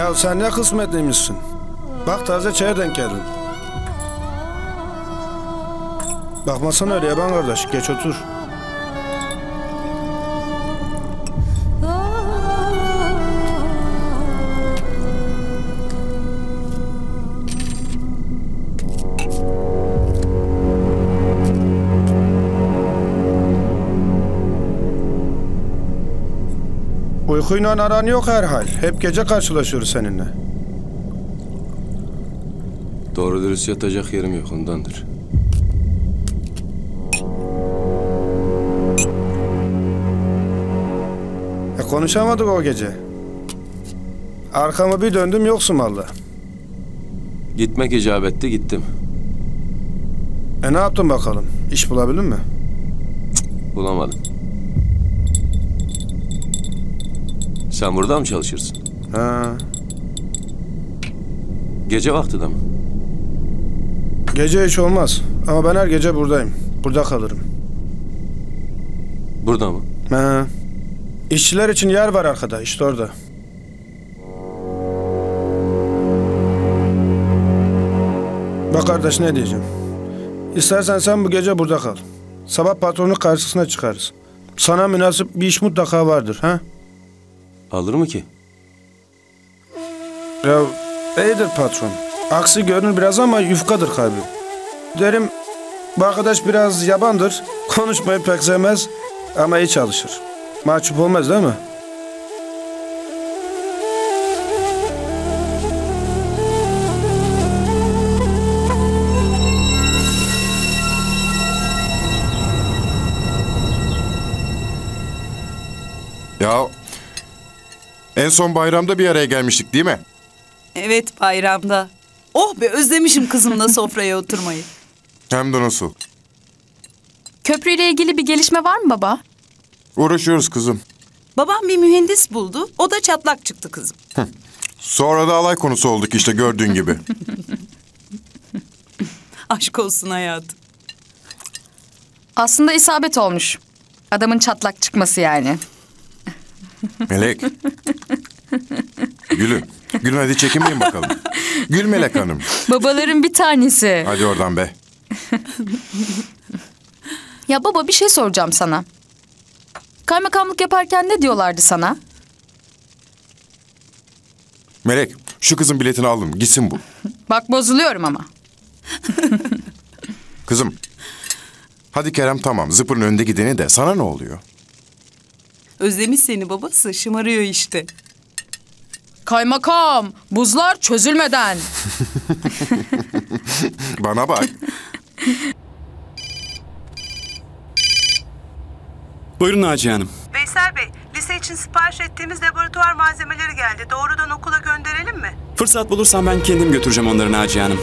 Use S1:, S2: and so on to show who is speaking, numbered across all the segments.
S1: Ya sen ne kısmetliymişsin. Bak taze çaya denk geldin. Bakmasana öyle yaban kardeş. Geç otur. Uykuyla aran yok herhal. Hep gece karşılaşıyoruz seninle.
S2: Doğru dürüst yatacak yerim yok, ondandır.
S1: Konuşamadık o gece. Arkamı bir döndüm, yoksun valla.
S2: Gitmek icap etti, gittim.
S1: Ne yaptın bakalım? İş bulabildin mi?
S2: Bulamadım. Sen burada mı çalışırsın?
S1: Ha.
S2: Gece vakti de mi?
S1: Gece hiç olmaz. Ama ben her gece buradayım. Burada kalırım.
S2: Burada mı?
S1: Ha. İşçiler için yer var arkada, işte orada. Bak kardeş, ne diyeceğim. İstersen sen bu gece burada kal. Sabah patronun karşısına çıkarız. Sana münasip bir iş mutlaka vardır, ha?
S2: Alır mı ki?
S1: Ya iyidir patron. Aksi görünür biraz ama yufkadır kalbi. Derim, bu arkadaş biraz yabandır. Konuşmayı pek sevmez ama iyi çalışır. Mahcup olmaz değil mi?
S3: Ya en son bayramda bir araya gelmiştik değil mi?
S4: Evet, bayramda. Oh be, özlemişim kızımla sofraya oturmayı.
S3: Hem de nasıl?
S5: Köprüyle ilgili bir gelişme var mı baba?
S3: Uğraşıyoruz kızım.
S4: Babam bir mühendis buldu. O da çatlak çıktı kızım.
S3: Sonra da alay konusu olduk işte, gördüğün gibi.
S4: Aşk olsun hayatım.
S5: Aslında isabet olmuş. Adamın çatlak çıkması yani.
S3: Melek. Gülüm. Gülüm hadi çekinmeyin bakalım. Gül Melek Hanım.
S5: Babaların bir tanesi.
S3: Hadi oradan be.
S5: Ya baba, bir şey soracağım sana. Kaymakamlık yaparken ne diyorlardı sana?
S3: Melek, şu kızın biletini aldım. Gitsin bu.
S5: Bak bozuluyorum ama.
S3: Kızım. Hadi Kerem tamam. Zıpırın önde gideni de sana ne oluyor?
S4: Özlemiş seni babası. Şımarıyor işte.
S5: Kaymakam, buzlar çözülmeden.
S3: Bana bak.
S6: Buyurun Naciye Hanım.
S7: Veysel Bey, lise için sipariş ettiğimiz laboratuvar malzemeleri geldi. Doğrudan okula gönderelim mi?
S6: Fırsat bulursam ben kendim götüreceğim onları Naciye Hanım.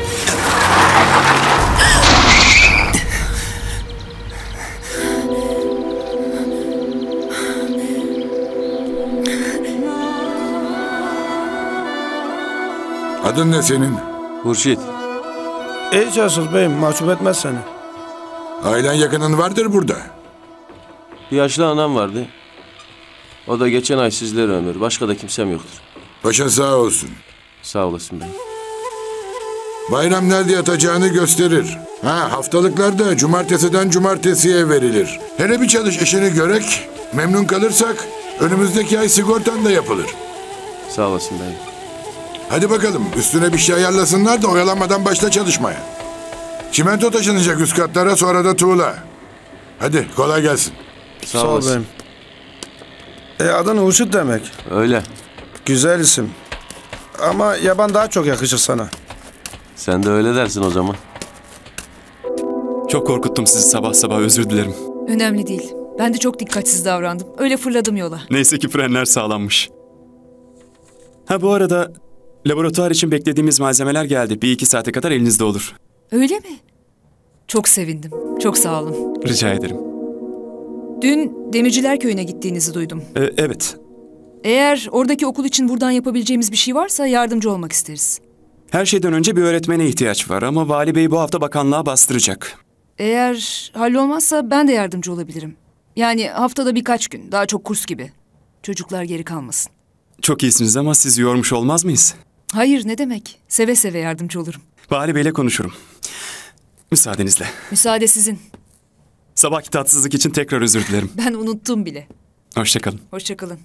S8: Adın ne senin?
S2: Hurşit.
S1: İyi çalışır beyim, mahcup etmez seni.
S8: Ailen yakının vardır burada.
S2: Bir yaşlı anam vardı. O da geçen ay sizlere ömür. Başka da kimsem yoktur.
S8: Başın sağ olsun.
S2: Sağ olasın beyim.
S8: Bayram nerede yatacağını gösterir. Haftalıklar da cumartesiden cumartesiye verilir. Hele bir çalış, işini görek. Memnun kalırsak önümüzdeki ay sigortan da yapılır.
S2: Sağ olasın beyim.
S8: Hadi bakalım, üstüne bir şey ayarlasınlar da oyalanmadan başla çalışmaya. Çimento taşınacak üst katlara, sonra da tuğla. Hadi kolay gelsin.
S2: Sağ olasın.
S1: Beyim. Adın Hurşit demek.
S2: Öyle.
S1: Güzel isim. Ama yaban daha çok yakışır sana.
S2: Sen de öyle dersin o zaman.
S6: Çok korkuttum sizi sabah sabah, özür dilerim.
S9: Önemli değil. Ben de çok dikkatsiz davrandım. Öyle fırladım yola.
S6: Neyse ki frenler sağlammış. Ha bu arada laboratuvar için beklediğimiz malzemeler geldi. 1-2 saate kadar elinizde olur.
S9: Öyle mi? Çok sevindim. Çok sağ olun.
S6: Rica ederim.
S9: Dün Demirciler Köyü'ne gittiğinizi duydum.
S6: Evet.
S9: Eğer oradaki okul için buradan yapabileceğimiz bir şey varsa yardımcı olmak isteriz.
S6: Her şeyden önce bir öğretmene ihtiyaç var ama Vali Bey bu hafta bakanlığa bastıracak.
S9: Eğer hallolmazsa ben de yardımcı olabilirim. Yani haftada birkaç gün, daha çok kurs gibi. Çocuklar geri kalmasın.
S6: Çok iyisiniz ama sizi yormuş olmaz mıyız?
S9: Hayır, ne demek? Seve seve yardımcı olurum.
S6: Vali Bey'le konuşurum. Müsaadenizle.
S9: Müsaade sizin.
S6: Sabahki tatsızlık için tekrar özür dilerim.
S9: Ben unuttum bile.
S6: Hoşça kalın.
S9: Hoşça kalın.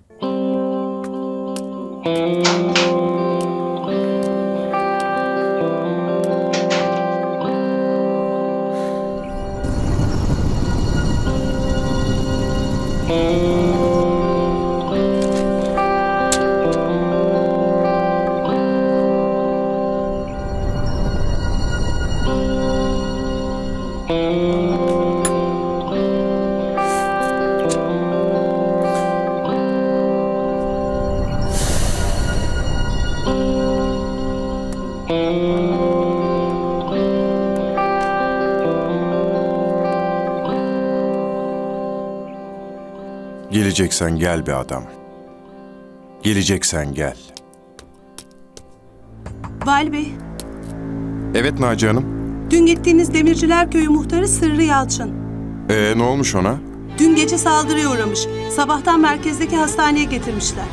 S3: Geleceksen gel be adam. Geleceksen gel.
S7: Vali Bey,
S3: Evet Naci Hanım.
S7: dün gittiğiniz Demirciler Köyü muhtarı Sırrı Yalçın.
S3: Ne olmuş ona?
S7: Dün gece saldırıya uğramış. Sabahtan merkezdeki hastaneye getirmişler.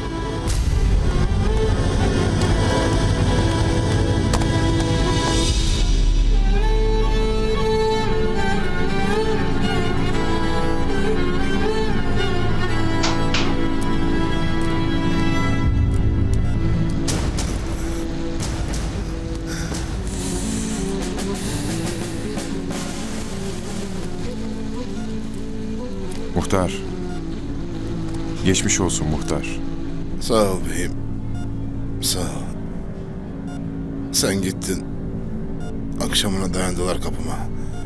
S3: Muhtar. Geçmiş olsun muhtar.
S10: Sağ ol beyim. Sağ ol. Sen gittin. Akşamına dayandılar kapıma.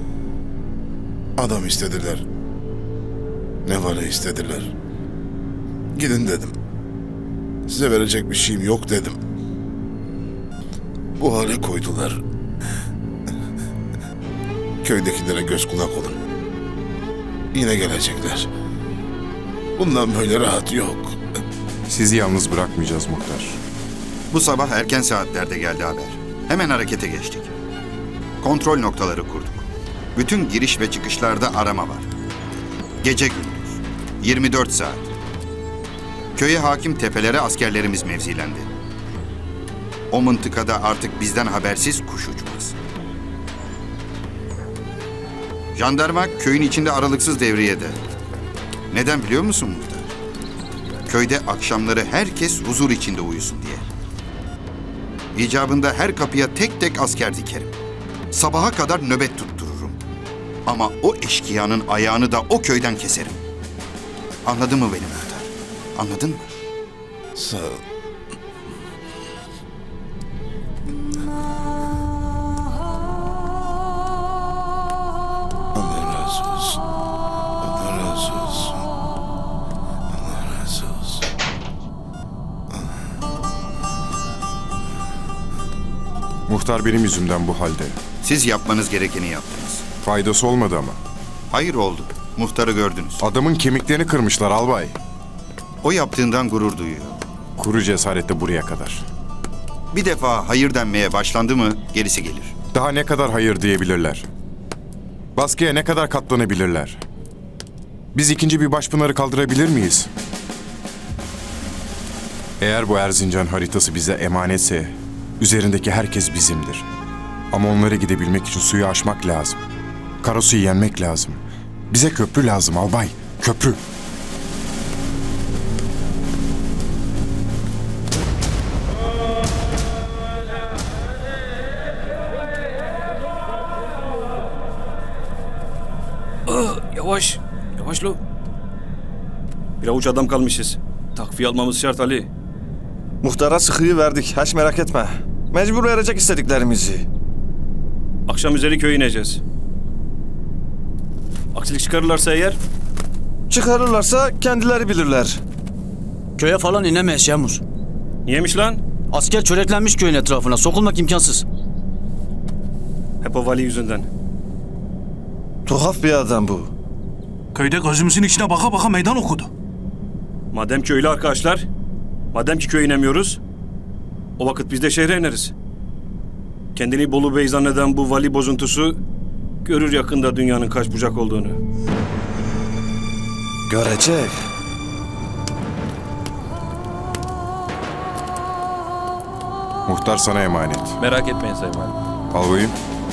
S10: Adam istediler. Ne varı istediler. Gidin dedim. Size verecek bir şeyim yok dedim. Bu hale koydular. Köydekilere göz kulak olun. Yine gelecekler. Bundan böyle rahat yok.
S3: Sizi yalnız bırakmayacağız muhtar.
S11: Bu sabah erken saatlerde geldi haber. Hemen harekete geçtik. Kontrol noktaları kurduk. Bütün giriş ve çıkışlarda arama var. Gece gündüz. 24 saat. Köye hakim tepelere askerlerimiz mevzilendi. O mıntıkada artık bizden habersiz kuş uçmaz. Jandarma köyün içinde aralıksız devriyede. Neden biliyor musun muhtar? Köyde akşamları herkes huzur içinde uyusun diye. İcabında her kapıya tek tek asker dikerim. Sabaha kadar nöbet tuttururum. Ama o eşkıyanın ayağını da o köyden keserim. Anladın mı beni muhtar? Anladın mı?
S10: Sağ ol. Allah razı olsun. Allah razı olsun. Allah razı olsun.
S3: Muhtar benim yüzümden bu halde.
S11: Siz yapmanız gerekeni yaptınız.
S3: Faydası olmadı ama.
S11: Hayır oldu. Muhtarı gördünüz.
S3: Adamın kemiklerini kırmışlar albay.
S11: O yaptığından gurur duyuyor.
S3: Kuru cesaretle buraya kadar.
S11: Bir defa hayır denmeye başlandı mı gerisi gelir.
S3: Daha ne kadar hayır diyebilirler? Baskıya ne kadar katlanabilirler? Biz ikinci bir Başpınar'ı kaldırabilir miyiz? Eğer bu Erzincan haritası bize emanetse, üzerindeki herkes bizimdir. Ama onlara gidebilmek için suyu aşmak lazım. Karasu'yu yenmek lazım. Bize köprü lazım albay, köprü.
S12: Yavaş. Yavaş lo. Bir avuç adam kalmışız. Takviye almamız şart Ali.
S13: Muhtara sıkıyı verdik. Hiç merak etme. Mecbur verecek istediklerimizi.
S12: Akşam üzeri köye ineceğiz. Aksilik çıkarırlarsa eğer?
S13: Çıkarırlarsa kendileri bilirler.
S14: Köye falan inemeyiz Yağmur.
S12: Niyemiş lan?
S14: Asker çöreklenmiş köyün etrafına. Sokulmak imkansız.
S12: Hep o vali yüzünden.
S13: Tuhaf bir adam bu.
S15: Köyde gözümüzün içine baka baka meydan okudu.
S12: Madem ki öyle arkadaşlar, madem ki köye inemiyoruz, o vakit biz de şehre ineriz. Kendini Bolu Bey zanneden bu vali bozuntusu görür yakında dünyanın kaç bucak olduğunu.
S13: Görecek.
S3: Muhtar sana emanet.
S16: Merak etmeyin Sayın Valim.
S3: Albayım.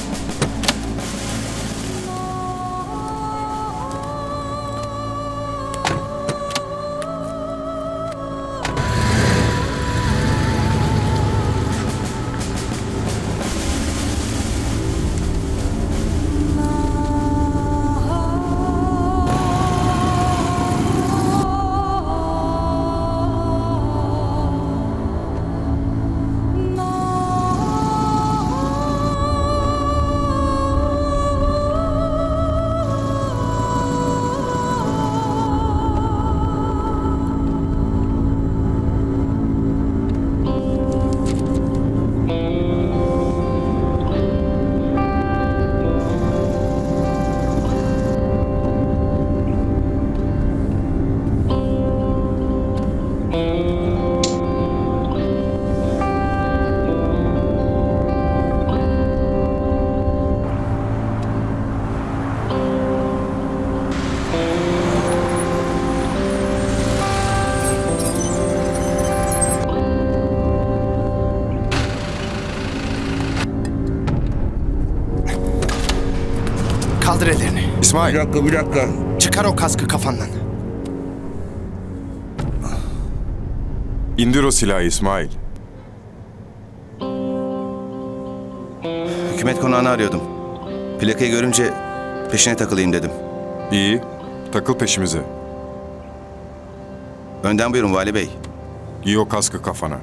S17: Kaldır ellerini.
S3: İsmail.
S10: Bir dakika.
S17: Çıkar o kaskı kafandan.
S3: İndir o silahı İsmail.
S18: Hükümet konağını arıyordum. Plakayı görünce peşine takılayım dedim.
S3: İyi. Takıl peşimize.
S18: Önden buyurun Vali Bey.
S3: Giy o kaskı kafana.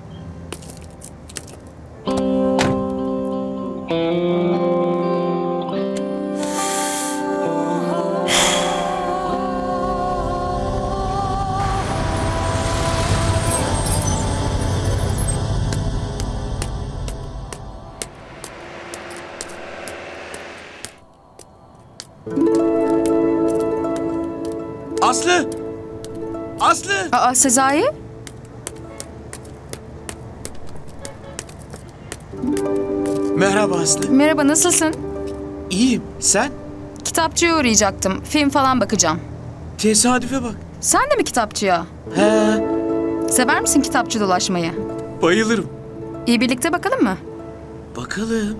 S16: Aslı! Aslı!
S5: Aa Sezai?
S16: Merhaba Aslı.
S5: Merhaba, nasılsın?
S16: İyiyim. Sen?
S5: Kitapçıya uğrayacaktım. Film falan bakacağım.
S16: Tesadüfe bak.
S5: Sen de mi kitapçıya?
S16: He.
S5: Sever misin kitapçı dolaşmayı?
S16: Bayılırım.
S5: İyi, birlikte bakalım mı?
S16: Bakalım.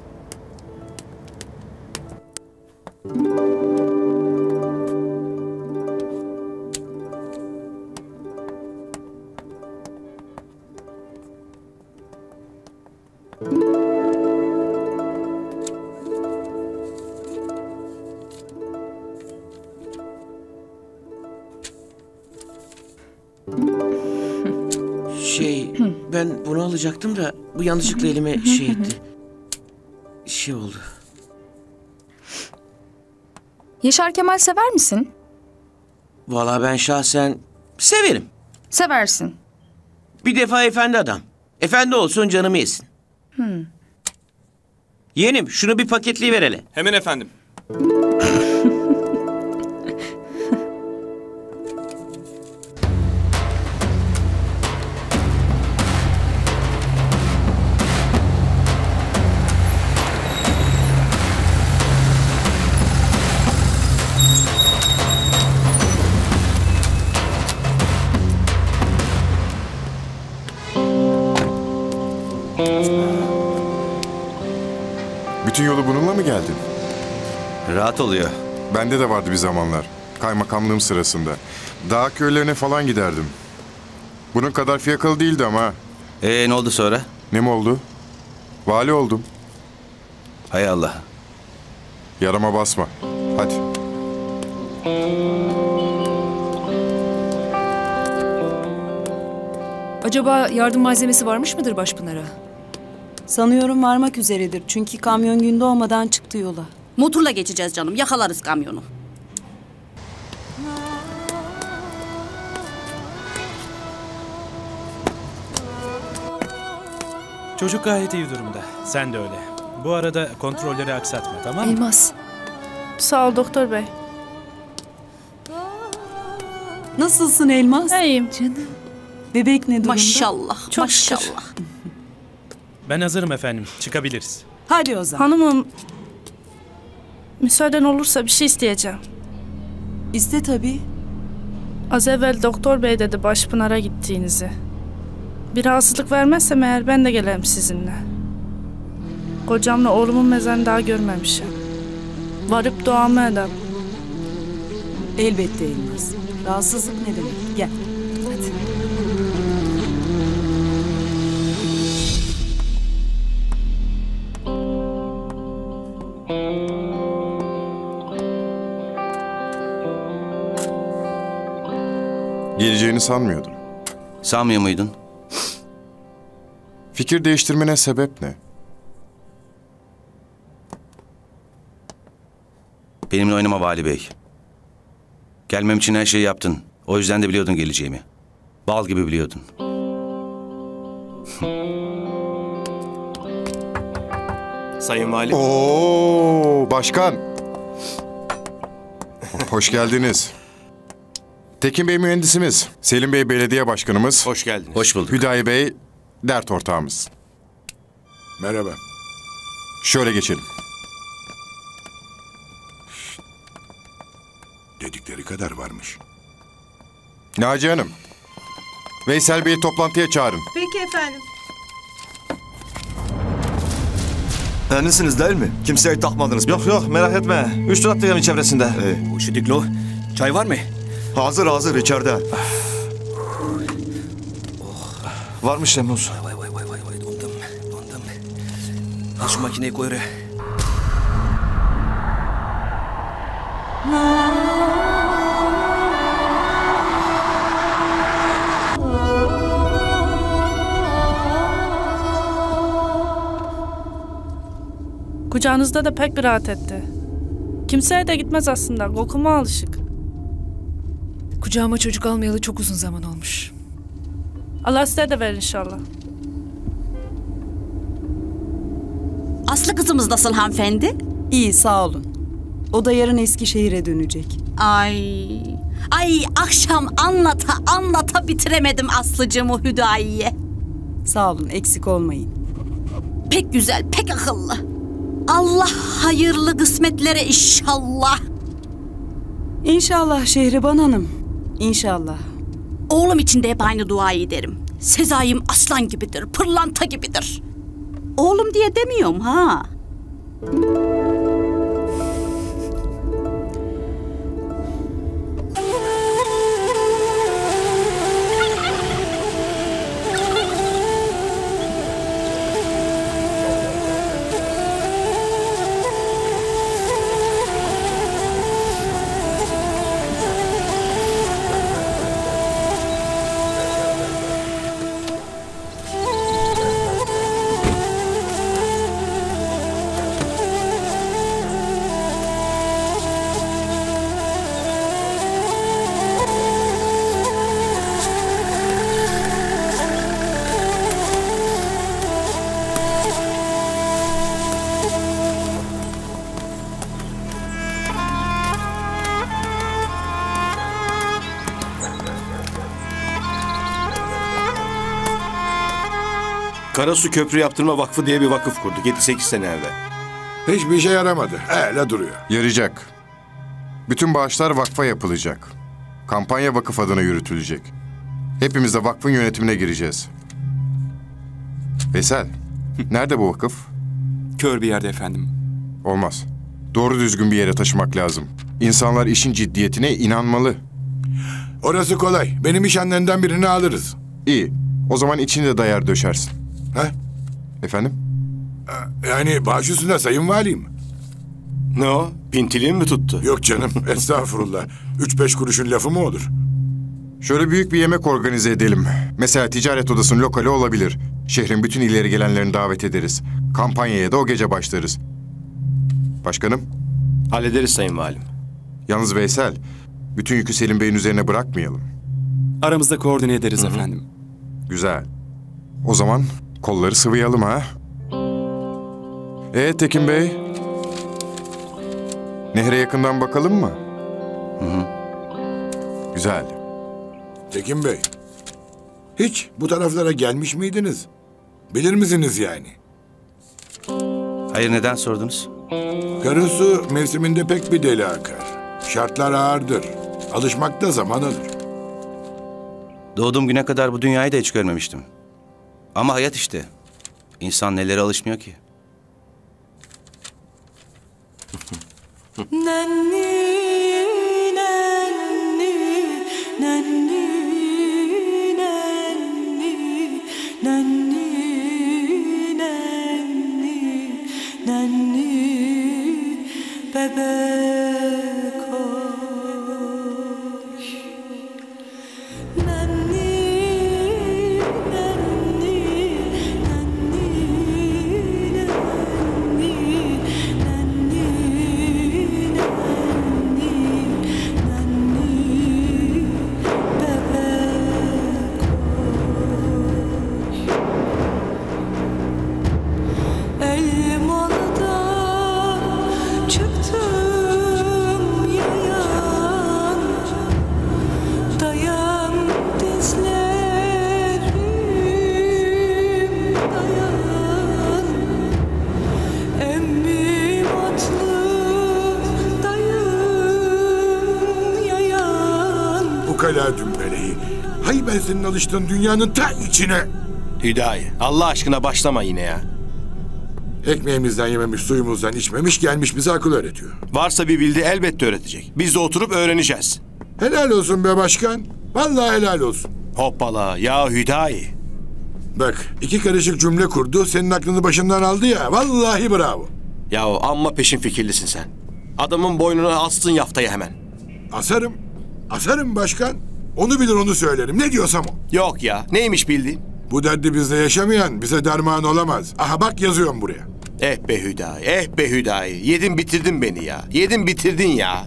S16: Ben bunu alacaktım da bu yanlışlıkla elime etti. Oldu.
S5: Yaşar Kemal sever misin?
S16: Vallahi ben şahsen severim.
S5: Seversin.
S16: Bir defa efendi adam. Efendi olsun canımı yesin. Yeğenim şunu bir paketliği hele.
S6: Hemen efendim.
S3: Bütün yolu bununla mı geldin?
S18: Rahat oluyor.
S3: Bende de vardı bir zamanlar. Kaymakamlığım sırasında. Dağ köylerine falan giderdim. Bunun kadar fiyakalı değildi ama.
S18: Ne oldu sonra?
S3: Ne mi oldu? Vali oldum.
S18: Hay Allah.
S3: Yarama basma. Hadi.
S9: Acaba yardım malzemesi varmış mıdır Başpınar'a?
S4: Sanıyorum varmak üzeredir. Çünkü kamyon gün doğmadan çıktı yola.
S19: Motorla geçeceğiz canım. Yakalarız kamyonu.
S20: Çocuk gayet iyi durumda. Sen de öyle. Bu arada kontrolleri aksatma, tamam mı?
S9: Elmas.
S21: Sağ ol doktor bey.
S4: Nasılsın Elmas?
S21: İyiyim.
S4: Canım. Bebek ne durumda?
S19: Maşallah.
S21: Çok
S19: maşallah.
S21: şükür.
S20: Ben hazırım efendim. Çıkabiliriz.
S4: Hadi o zaman.
S21: Hanımım, müsaaden olursa bir şey isteyeceğim.
S4: İste tabii.
S21: Az evvel doktor bey dedi Başpınar'a gittiğinizi. Bir rahatsızlık vermezsem eğer ben de gelirim sizinle. Kocamla oğlumun mezarını daha görmemişim. Varıp duamı edem.
S4: Elbette Elmas. Rahatsızlık ne demek? Gel. Hadi.
S3: Geleceğini sanmıyordum.
S8: Sanmıyor muydun?
S3: Fikir değiştirmene sebep ne?
S8: Benimle oynama Vali Bey. Gelmem için her şeyi yaptın. O yüzden de biliyordun geleceğimi. Bal gibi biliyordun.
S13: Sayın Valim.
S3: Oo, başkan. Hoş geldiniz. Tekin Bey mühendisimiz, Selim Bey belediye başkanımız.
S8: Hoş geldiniz. Hoş bulduk.
S3: Hüdayi Bey dert ortağımız.
S10: Merhaba.
S3: Şöyle geçelim.
S10: Dedikleri kadar varmış.
S3: Naciye Hanım, Veysel Bey'i toplantıya çağırın.
S7: Peki efendim.
S13: Emin'siniz değil mi? Kimseyi takmadınız. Yok yok merak etme. 3 tur attık evin çevresinde.
S12: Üşüdük lo. Çay var mı?
S13: Hazır hazır içeride. Varmış Şemuz.
S12: Vay dondum. Al şu makineyi koy oraya.
S21: Kucağınızda da pek bir rahat etti. Kimseye de gitmez aslında. Kokuma alışık.
S9: Kucağıma çocuk almayalı çok uzun zaman olmuş.
S21: Allah size de ver inşallah.
S19: Aslı kızımız nasıl hanımefendi?
S4: İyi sağ olun. O da yarın Eskişehir'e dönecek.
S19: Ay akşam anlata bitiremedim Aslıcığımı Hüdayi'ye.
S4: Sağ olun eksik olmayın.
S19: Pek güzel, pek akıllı. Allah hayırlı kısmetlere inşallah.
S4: İnşallah Şehriban Hanım. İnşallah.
S19: Oğlum için de hep aynı duayı ederim. Sezai'm aslan gibidir, pırlanta gibidir. Oğlum diye demiyorum ha.
S12: Karasu Köprü Yaptırma Vakfı diye bir vakıf kurduk 7-8 sene evvel.
S10: Hiçbir işe yaramadı. Öyle duruyor.
S3: Yarayacak. Bütün bağışlar vakfa yapılacak. Kampanya vakıf adına yürütülecek. Hepimiz de vakfın yönetimine gireceğiz. Veysel, nerede bu vakıf?
S6: Kör bir yerde efendim.
S3: Olmaz. Doğru düzgün bir yere taşımak lazım. İnsanlar işin ciddiyetine inanmalı.
S10: Orası kolay. Benim iş annenden birini alırız.
S3: İyi. O zaman içini de dayar döşersin.
S10: Ha?
S3: Efendim?
S10: Yani baş üstüne sayın valim.
S12: Ne o? Pintiliğin mi tuttu?
S10: Yok canım estağfurullah. 3-5 kuruşun lafı mı olur?
S3: Şöyle büyük bir yemek organize edelim. Mesela ticaret odasının lokali olabilir. Şehrin bütün ileri gelenlerini davet ederiz. Kampanyaya da o gece başlarız. Başkanım?
S12: Hallederiz Sayın Valim.
S3: Yalnız Veysel, bütün yükü Selim Bey'in üzerine bırakmayalım.
S6: Aramızda koordine ederiz efendim.
S3: Güzel. O zaman kolları sıvayalım ha. Tekin Bey? Nehre yakından bakalım mı? Güzel.
S10: Tekin Bey, hiç bu taraflara gelmiş miydiniz? Bilir misiniz yani?
S8: Hayır, neden sordunuz?
S10: Karasu mevsiminde pek bir deli akar. Şartlar ağırdır. Alışmakta zaman alır.
S8: Doğduğum güne kadar bu dünyayı da hiç görmemiştim. Ama hayat işte. İnsan nelere alışmıyor ki?
S10: Ukala dümbeleyi. Hay ben senin alıştığın dünyanın ta içine.
S1: Hüdayi, Allah aşkına başlama yine ya.
S10: Ekmeğimizden yememiş, suyumuzdan içmemiş, gelmiş bize akıl öğretiyor.
S1: Varsa bir bildiği elbette öğretecek. Biz de oturup öğreneceğiz.
S10: Helal olsun be başkan. Vallahi helal olsun.
S1: Hoppala ya Hüdayi.
S10: Bak 2 karışık cümle kurdu, senin aklını başından aldı ya. Vallahi bravo.
S1: Yahu amma peşin fikirlisin sen. Adamın boynuna astın yaftayı hemen.
S10: Asarım. Asarım başkan. Onu bilir onu söylerim. Ne diyorsam o.
S1: Yok ya. Neymiş bildiğin?
S10: Bu derdi bizde yaşamayan bize derman olamaz. Aha bak yazıyorum buraya.
S1: Eh be Hüdayi, eh be Hüdayi. Yedin bitirdin beni ya. Yedin bitirdin ya.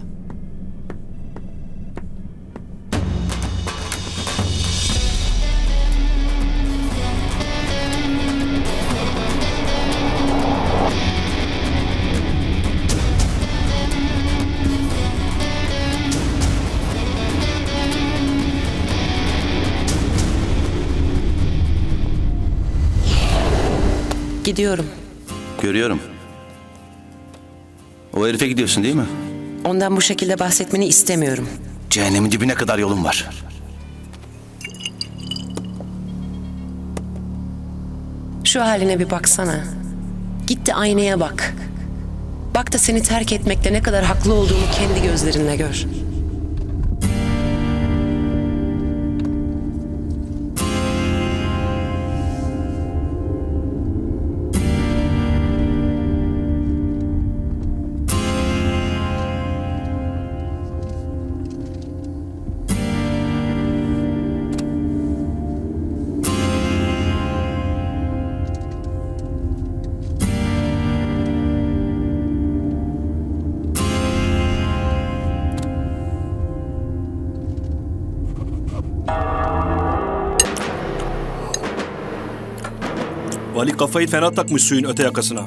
S16: Gidiyorum.
S8: Görüyorum. O herife gidiyorsun değil mi?
S16: Ondan bu şekilde bahsetmeni istemiyorum.
S8: Cehennemin dibine kadar yolun var.
S16: Şu haline bir baksana. Git de aynaya bak. Bak da seni terk etmekte ne kadar haklı olduğumu kendi gözlerinle gör.
S12: Vali kafayı fena takmış suyun öte yakasına.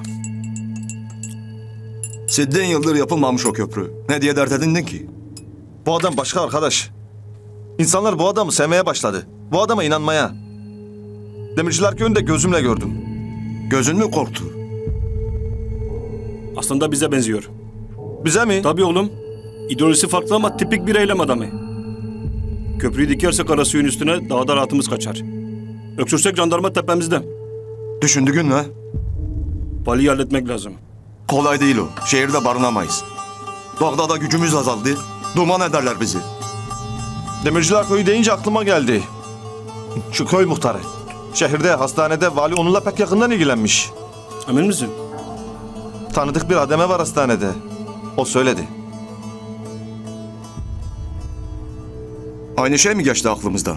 S13: 7 yıldır yapılmamış o köprü. Ne diye dert edindin ki?
S22: Bu adam başka arkadaş. İnsanlar bu adamı sevmeye başladı. Bu adama inanmaya. Demirciler köyünde gözümle gördüm.
S13: Gözün mü korktu?
S12: Aslında bize benziyor.
S22: Bize mi?
S12: Tabii oğlum. İdeolojisi farklı ama tipik bir eylem adamı. Köprüyü dikersek ara suyun üstüne daha da rahatımız kaçar. Öksürsek jandarma tepemizde.
S13: Düşündüğün mü?
S12: Valiyi halletmek lazım.
S13: Kolay değil o. Şehirde barınamayız. Dağda da gücümüz azaldı. Duman ederler bizi.
S22: Demirciler köyü deyince aklıma geldi. Şu köy muhtarı. Şehirde, hastanede vali onunla pek yakından ilgilenmiş.
S12: Emin misin?
S22: Tanıdık bir ademe var hastanede. O söyledi.
S13: Aynı şey mi geçti aklımızdan?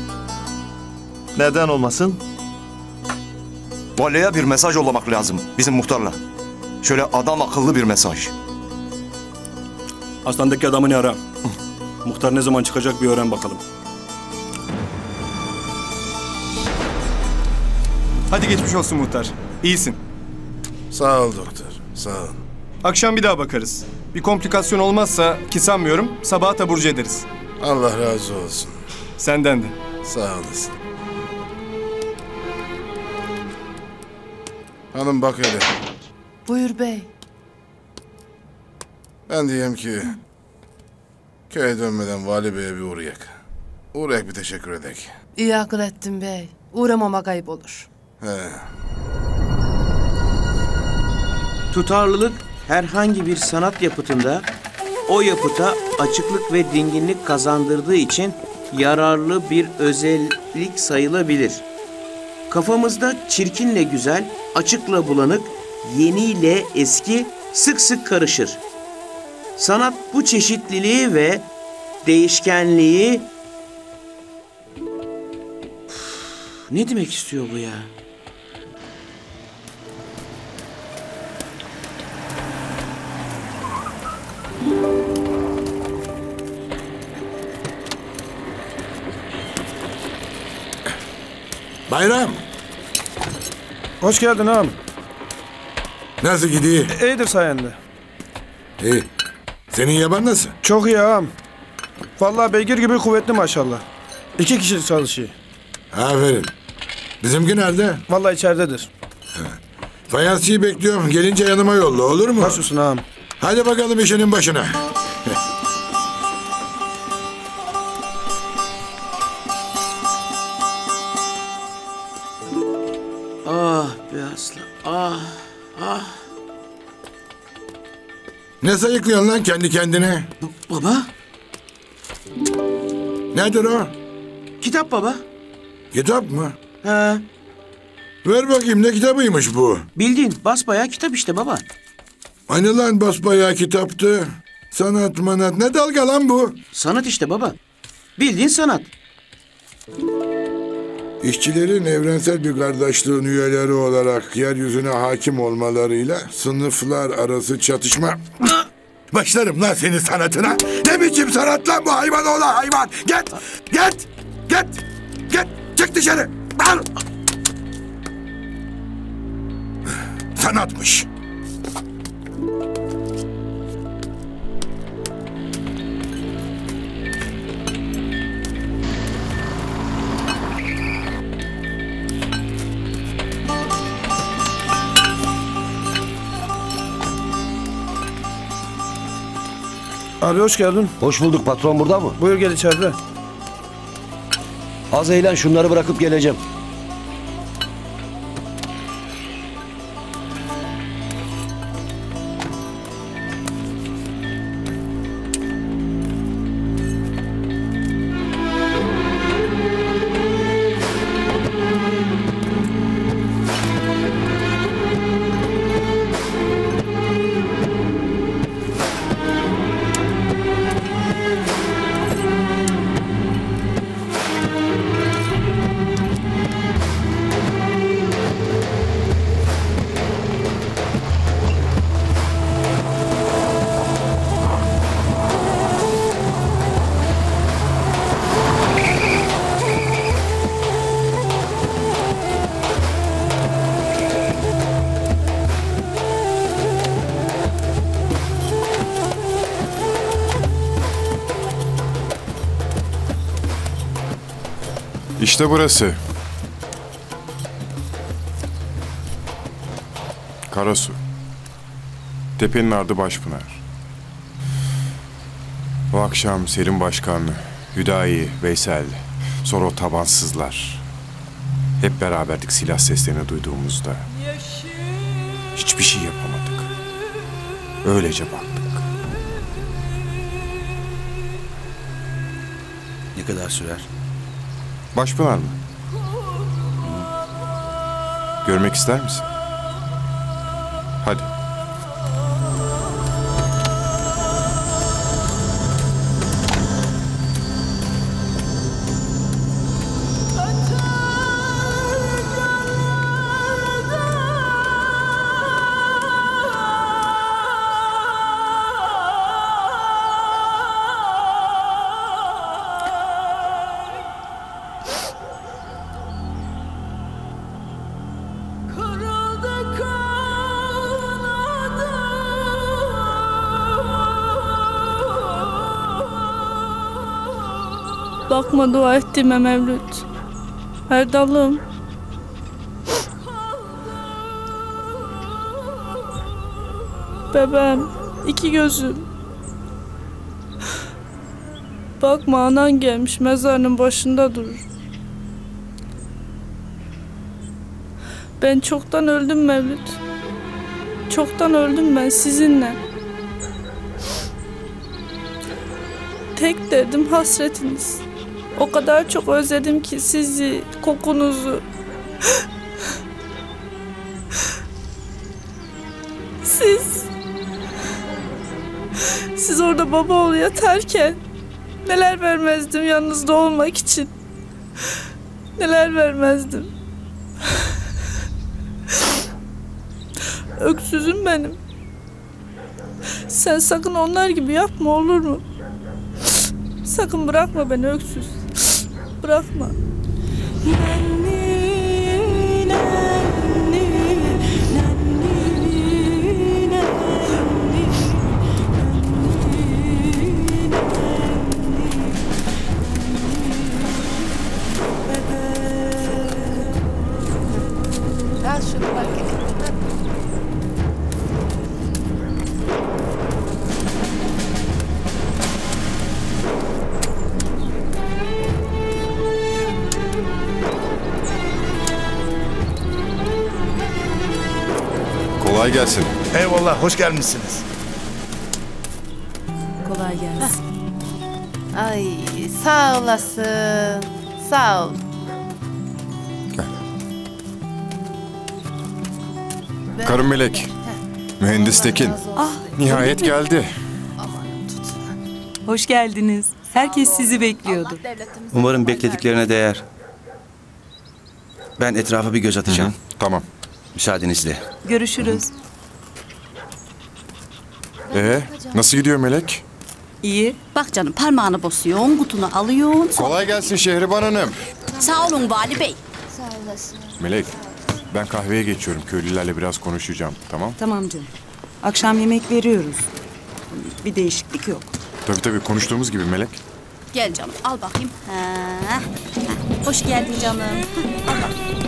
S22: Neden olmasın?
S13: Valiye bir mesaj yollamak lazım bizim muhtarla. Şöyle adam akıllı bir mesaj.
S12: Hastanedeki adamını ara. Muhtar ne zaman çıkacak bir öğren bakalım.
S23: Hadi geçmiş olsun muhtar. İyisin.
S10: Sağ ol doktor. Sağ ol.
S23: Akşam bir daha bakarız. Bir komplikasyon olmazsa ki sanmıyorum sabaha taburcu ederiz.
S10: Allah razı olsun.
S23: Senden de.
S10: Sağ olasın. Hanım bak hele.
S24: Buyur bey.
S10: Ben diyeyim ki köye dönmeden Vali Bey'e bir uğrayak. Uğrayak bir teşekkür edek.
S2: İyi akıl ettin bey. Uğramamak ayıp olur.
S10: He.
S11: Tutarlılık herhangi bir sanat yapıtında o yapıta açıklık ve dinginlik kazandırdığı için yararlı bir özellik sayılabilir. Kafamızda çirkinle güzel, açıkla bulanık, yeniyle eski sık sık karışır. Sanat bu çeşitliliği ve değişkenliği... Ne demek istiyor bu ya?
S14: Bayram.
S24: Hoş geldin ağam.
S14: Nasıl gidiyor?
S24: İyidir sayende.
S14: İyi. Senin yaban nasıl?
S24: Çok iyi ağam. Vallahi beygir gibi kuvvetli maşallah. 2 kişi çalışıyor.
S14: Aferin. Bizimki nerede?
S24: Vallahi içeridedir.
S14: Fayansçıyı bekliyorum. Gelince yanıma yolla, olur mu?
S24: Baş üstüne ağam.
S14: Hadi bakalım işinin başına.
S11: Ah be aslan, ah, ah.
S14: Ne sayıklıyorsun lan kendi kendine?
S11: Baba?
S14: Nedir o?
S11: Kitap baba.
S14: Kitap mı?
S11: He.
S14: Ver bakayım, ne kitabıymış bu?
S11: Bildiğin basbayağı kitap işte baba.
S14: Hani lan basbayağı kitaptı? Sanat manat, ne dalga lan bu?
S11: Sanat işte baba. Bildiğin sanat.
S14: İşçilerin evrensel bir kardeşliğin üyeleri olarak yeryüzüne hakim olmalarıyla sınıflar arası çatışma... Başlarım lan senin sanatına. Ne biçim sanat lan bu, hayvan oğlu hayvan. Git, git, git, git, çık dışarı. Al. Sanatmış.
S24: Abi hoş geldin.
S25: Hoş bulduk, patron burada mı?
S24: Buyur gel içeride.
S25: Az eğlen, şunları bırakıp geleceğim.
S3: İşte burası. Karasu. Tepenin ardı Başpınar. O akşam Selim Başkan, Hüdayi, Veysel, sonra o tabansızlar. Hep beraberdik silah seslerini duyduğumuzda. Hiçbir şey yapamadık. Öylece baktık.
S8: Ne kadar sürer?
S3: Başpınar mı? Görmek ister misin? Hadi.
S21: Bakma dua ettiğime Mevlüt. Erdal'ım. Bebeğim, iki gözüm. Bakma anan gelmiş mezarının başında durur. Ben çoktan öldüm Mevlüt. Çoktan öldüm ben sizinle. Tek derdim hasretiniz. O kadar çok özledim ki sizi, kokunuzu. Siz orada baba oğlu yatarken neler vermezdim yanınızda olmak için. Neler vermezdim. Öksüzüm benim. Sen sakın onlar gibi yapma, olur mu? Sakın bırakma beni öksüz. Bırakma.
S2: Al şunu bak.
S3: Kolay gelsin.
S14: Eyvallah, hoş gelmişsiniz.
S9: Kolay gelsin.
S2: Ay sağ olasın. Sağ ol.
S3: Karım Melek. Mühendis Tekin. Nihayet geldi.
S4: Hoş geldiniz. Herkes sizi bekliyordu.
S8: Umarım beklediklerine değer. Ben etrafa bir göz atacağım.
S3: Tamam.
S8: Müsaadenizle.
S4: Görüşürüz.
S3: Nasıl gidiyor Melek?
S4: İyi.
S19: Bak canım parmağını basıyorsun, kutunu alıyorsun.
S3: Kolay gelsin Şehriban Hanım.
S19: Sağ olun Vali Bey.
S3: Melek, ben kahveye geçiyorum. Köylülerle biraz konuşacağım, tamam?
S4: Tamam canım. Akşam yemek veriyoruz. Bir değişiklik yok.
S3: Tabii konuştuğumuz gibi Melek.
S19: Gel canım al bakayım. Ha. Hoş geldin canım. Al bakayım.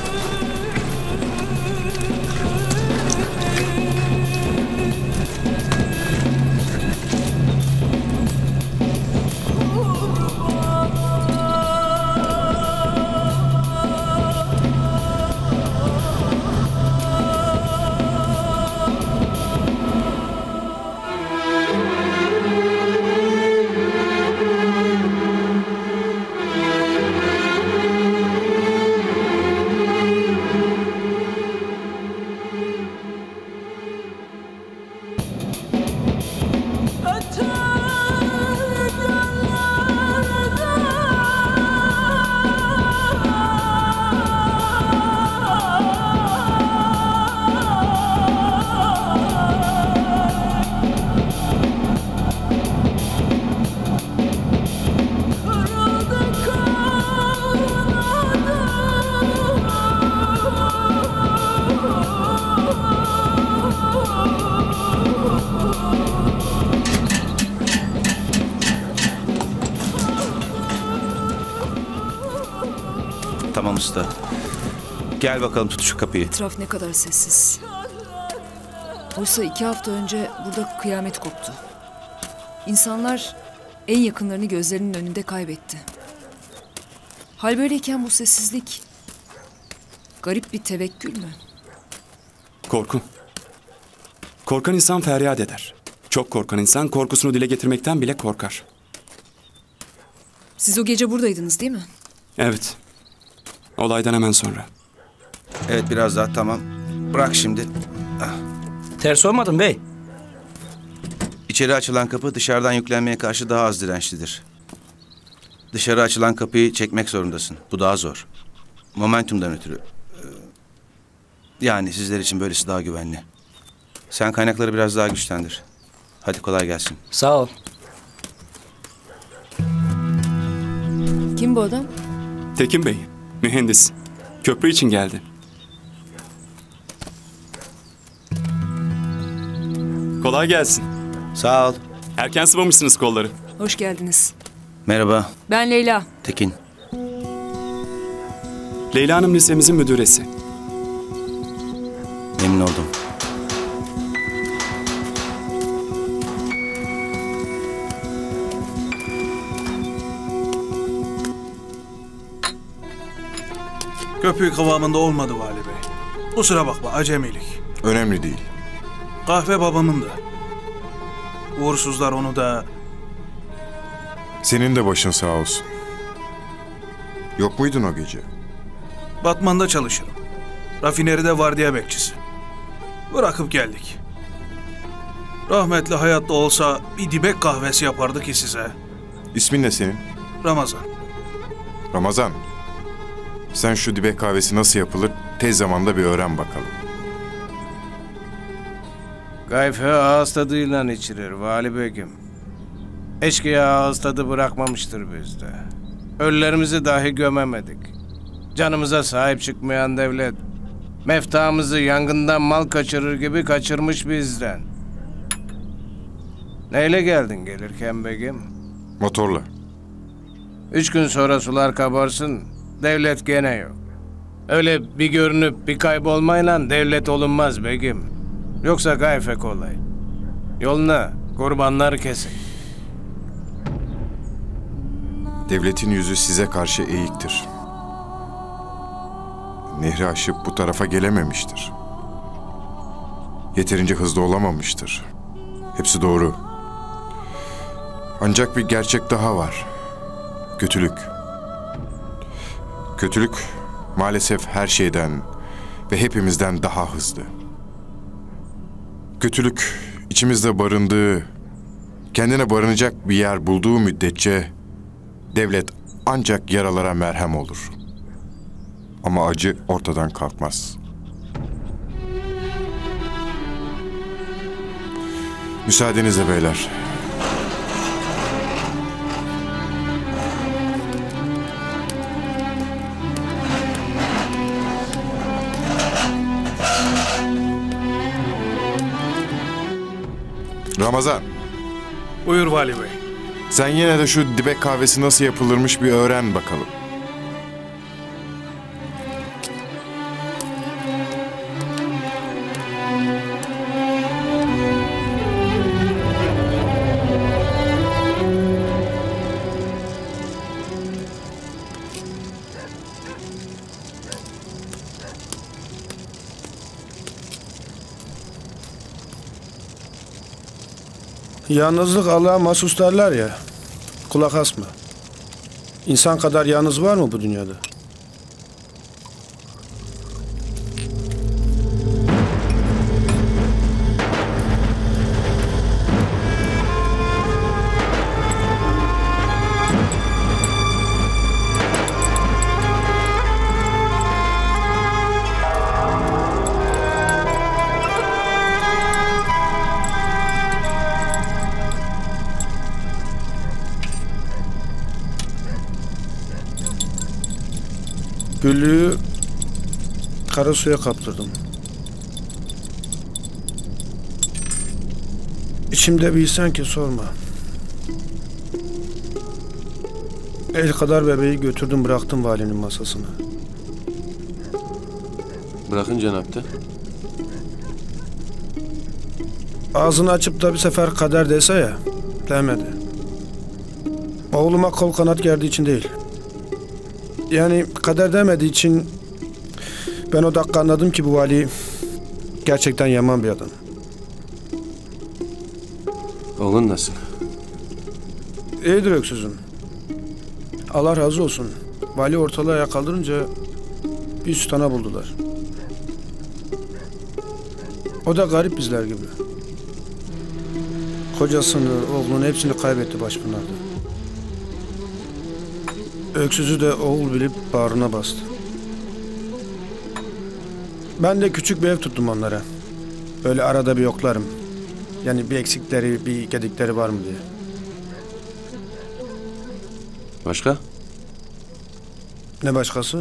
S8: Tamam usta. Gel bakalım tut şu kapıyı.
S9: Etraf ne kadar sessiz. Oysa 2 hafta önce burada kıyamet koptu. İnsanlar en yakınlarını gözlerinin önünde kaybetti. Hal böyleyken bu sessizlik garip bir tevekkül mü?
S6: Korku. Korkan insan feryat eder. Çok korkan insan korkusunu dile getirmekten bile korkar.
S9: Siz o gece buradaydınız değil mi?
S6: Evet. Olaydan hemen sonra.
S8: Evet biraz daha tamam. Bırak şimdi.
S11: Ters olmadın bey.
S8: İçeri açılan kapı dışarıdan yüklenmeye karşı daha az dirençlidir. Dışarı açılan kapıyı çekmek zorundasın. Bu daha zor. Momentumdan ötürü. Yani sizler için böylesi daha güvenli. Sen kaynakları biraz daha güçlendir. Hadi kolay gelsin.
S11: Sağ ol.
S9: Kim bu adam?
S6: Tekin Bey, mühendis. Köprü için geldi. Kolay gelsin.
S8: Sağ ol.
S6: Erken sıvamışsınız kolları.
S9: Hoş geldiniz.
S8: Merhaba.
S9: Ben Leyla.
S8: Tekin.
S6: Leyla Hanım lisemizin müdüresi.
S8: Memnun oldum.
S5: Köpüğü kıvamında olmadı Vali Bey. Kusura bakma, acemilik.
S3: Önemli değil.
S5: Kahve babamın da. Uğursuzlar onu da...
S3: Senin de başın sağ olsun. Yok muydun o gece?
S5: Batman'da çalışırım. Rafineride vardiya bekçisi. Bırakıp geldik. Rahmetli hayatta olsa bir dibek kahvesi yapardı ki size.
S3: İsmin ne senin?
S5: Ramazan.
S3: Ramazan. Sen şu dibek kahvesi nasıl yapılır tez zamanda bir öğren bakalım.
S15: Gayfe ağız tadıyla içilir Vali Begim. Eşkıya ağız tadı bırakmamıştır bizde. Ölülerimizi dahi gömemedik. Canımıza sahip çıkmayan devlet, meftamızı yangından mal kaçırır gibi kaçırmış bizden. Neyle geldin gelirken Begim?
S3: Motorla.
S15: 3 gün sonra sular kabarsın, devlet gene yok. Öyle bir görünüp bir kaybolmayla devlet olunmaz Begim. Yoksa gayfe kolay. Yoluna kurbanlar kesin.
S3: Devletin yüzü size karşı eğiktir. Nehri aşıp bu tarafa gelememiştir. Yeterince hızlı olamamıştır. Hepsi doğru. Ancak bir gerçek daha var. Kötülük. Kötülük maalesef her şeyden ve hepimizden daha hızlı. Kötülük içimizde barındığı, kendine barınacak bir yer bulduğu müddetçe devlet ancak yaralara merhem olur. Ama acı ortadan kalkmaz. Müsaadenizle beyler. Ramazan.
S5: Buyur Vali Bey.
S3: Sen yine de şu dibek kahvesi nasıl yapılırmış bir öğren bakalım.
S24: Yalnızlık Allah'a mahsus derler ya. Kulak asma. İnsan kadar yalnız var mı bu dünyada? Güllüğü kara suya kaptırdım. İçimde bir his ki sorma. El kadar bebeği götürdüm bıraktım valinin masasına.
S17: Bırakınca ne yaptı?
S24: Ağzını açıp da bir sefer kader dese ya, demedi. Oğluma kol kanat gerdiği için değil. Yani kader demediği için ben o dakika anladım ki bu vali gerçekten yaman bir adam.
S17: Oğlun nasıl?
S24: İyidir öksüzüm. Allah razı olsun. Vali ortalığı ayağa kaldırınca bir sütana buldular. O da garip bizler gibi. Kocasını, oğlunu hepsini kaybetti Başpınar'da. Öksüzü de oğul bilip bağrına bastı. Ben de küçük bir ev tuttum onlara. Böyle arada bir yoklarım. Yani bir eksikleri, bir gedikleri var mı diye.
S17: Başka?
S24: Ne başkası?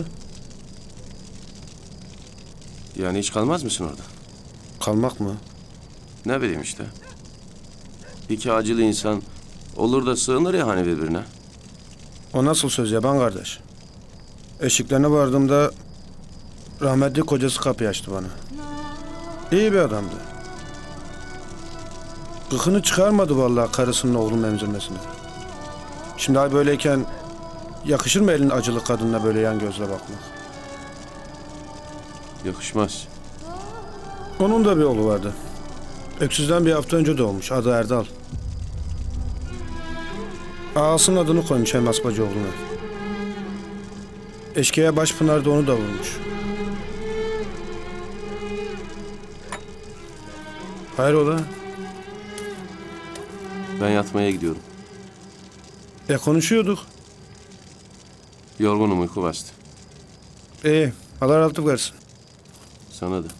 S17: Yani hiç kalmaz mısın orada?
S24: Kalmak mı?
S17: Ne bileyim işte. İki acılı insan olur da sığınır ya hani birbirine.
S24: O nasıl söz yaban kardeş? Eşiklerine vardığımda rahmetli kocası kapıyı açtı bana. İyi bir adamdı. Gıkını çıkarmadı vallahi karısının oğlunun emzirmesine. Şimdi hal böyleyken yakışır mı elin acılı kadınla böyle yan gözle bakmak?
S17: Yakışmaz.
S24: Onun da bir oğlu vardı. Öksüzden bir hafta önce doğmuş. Adı Erdal. Ağasının adını koymuş Elmas Bacıoğlu'na. Eşkıya Başpınar da onu da vurmuş. Hayrola?
S17: Ben yatmaya gidiyorum.
S24: Konuşuyorduk.
S17: Yorgunum, uyku bastı.
S24: İyi. Allah rahatlık versin.
S17: Sana da.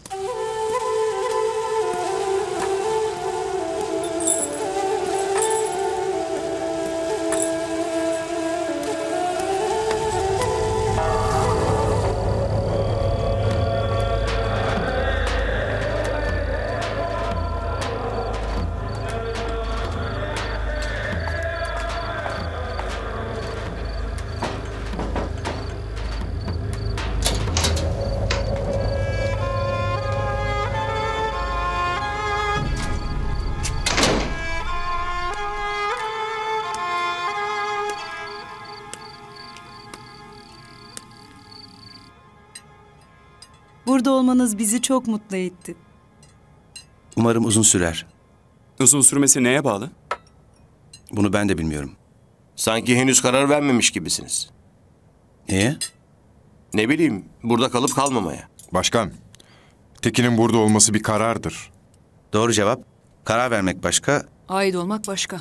S4: Burada olmanız bizi çok mutlu etti.
S8: Umarım uzun sürer.
S6: Uzun sürmesi neye bağlı?
S8: Bunu ben de bilmiyorum.
S1: Sanki henüz karar vermemiş gibisiniz.
S8: Neye?
S1: Ne bileyim, burada kalıp kalmamaya.
S3: Başkan, Tekin'in burada olması bir karardır.
S8: Doğru cevap. Karar vermek başka.
S9: Ait olmak başka.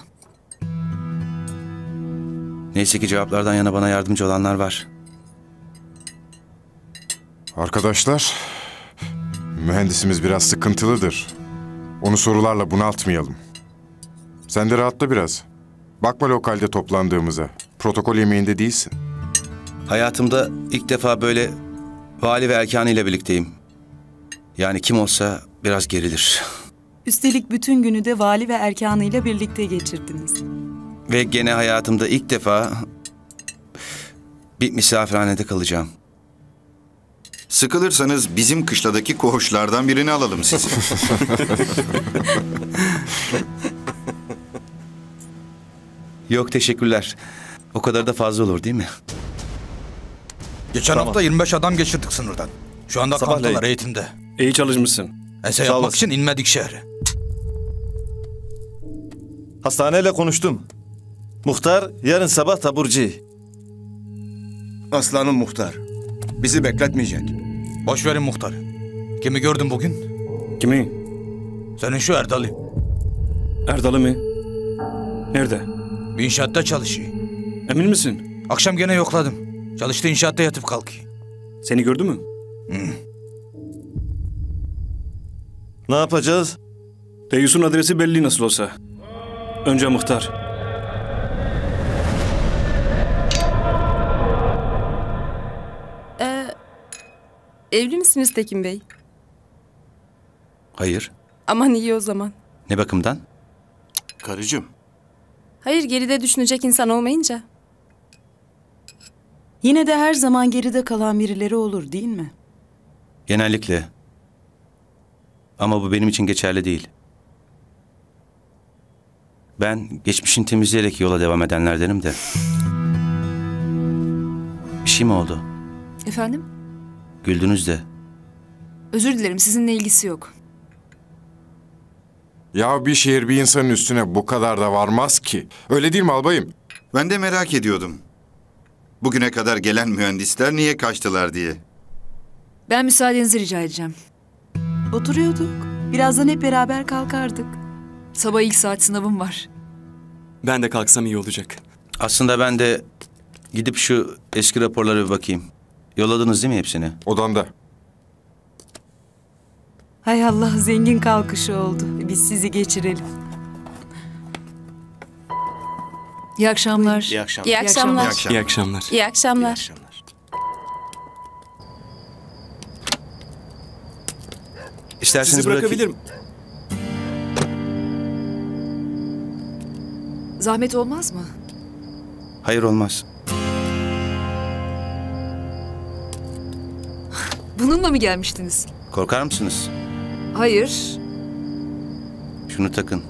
S8: Neyse ki cevaplardan yana bana yardımcı olanlar var.
S3: Arkadaşlar, mühendisimiz biraz sıkıntılıdır. Onu sorularla bunaltmayalım. Sen de rahatla biraz. Bakma lokalde toplandığımıza. Protokol yemeğinde değilsin.
S8: Hayatımda ilk defa böyle vali ve erkanı ile birlikteyim. Yani kim olsa biraz gerilir.
S4: Üstelik bütün günü de vali ve erkanıyla birlikte geçirdiniz.
S8: Ve gene hayatımda ilk defa bir misafirhanede kalacağım.
S7: Sıkılırsanız bizim kışladaki koğuşlardan birini alalım sizi.
S8: Yok teşekkürler. O kadar da fazla olur değil mi?
S16: Geçen hafta 25 adam geçirdik sınırdan. Şu anda
S12: Sabahleyin.
S16: kantalar eğitimde.
S12: İyi çalışmışsın.
S16: Ense yapmak için inmedik şehre.
S22: Hastaneyle konuştum. Muhtar yarın sabah taburcu.
S16: Aslanım muhtar. Bizi bekletmeyecek. Boş verin muhtarı. Kimi gördün bugün?
S12: Kimi?
S16: Senin şu Erdal'ı.
S12: Erdal'ı mı? Nerede?
S16: Bir inşaatta çalışıyor.
S12: Emin misin?
S16: Akşam gene yokladım. Çalıştığı inşaatta yatıp kalkıyor.
S12: Seni gördü mü?
S22: Ne yapacağız?
S12: Deyus'un adresi belli nasıl olsa. Önce muhtar.
S18: Evli misiniz Tekin Bey?
S8: Hayır.
S18: Aman iyi o zaman.
S8: Ne bakımdan?
S1: Karıcığım.
S18: Hayır, geride düşünecek insan olmayınca.
S4: Yine de her zaman geride kalan birileri olur değil mi?
S8: Genellikle. Ama bu benim için geçerli değil. Ben geçmişini temizleyerek yola devam edenlerdenim de. Bir şey mi oldu?
S9: Efendim?
S8: Güldünüz de.
S9: Özür dilerim, sizinle ilgisi yok.
S3: Ya bir şehir bir insanın üstüne bu kadar da varmaz ki. Öyle değil mi albayım?
S7: Ben de merak ediyordum. Bugüne kadar gelen mühendisler niye kaçtılar diye.
S9: Ben müsaadenizi rica edeceğim.
S4: Oturuyorduk. Birazdan hep beraber kalkardık.
S9: Sabah ilk saat sınavım var.
S6: Ben de kalksam iyi olacak.
S8: Aslında ben de gidip şu eski raporlara bir bakayım. Yolladınız değil mi hepsini?
S3: Odamda.
S4: Hay Allah, zengin kalkışı oldu. Biz sizi geçirelim.
S9: İyi akşamlar.
S1: İyi akşamlar.
S18: İyi akşamlar.
S6: İyi akşamlar.
S18: İyi akşamlar.
S8: İsterseniz
S6: Sizi bırakabilirim.
S9: Zahmet olmaz mı?
S8: Hayır olmaz.
S9: Bununla mı gelmiştiniz?
S8: Korkar mısınız?
S9: Hayır.
S8: Şunu takın.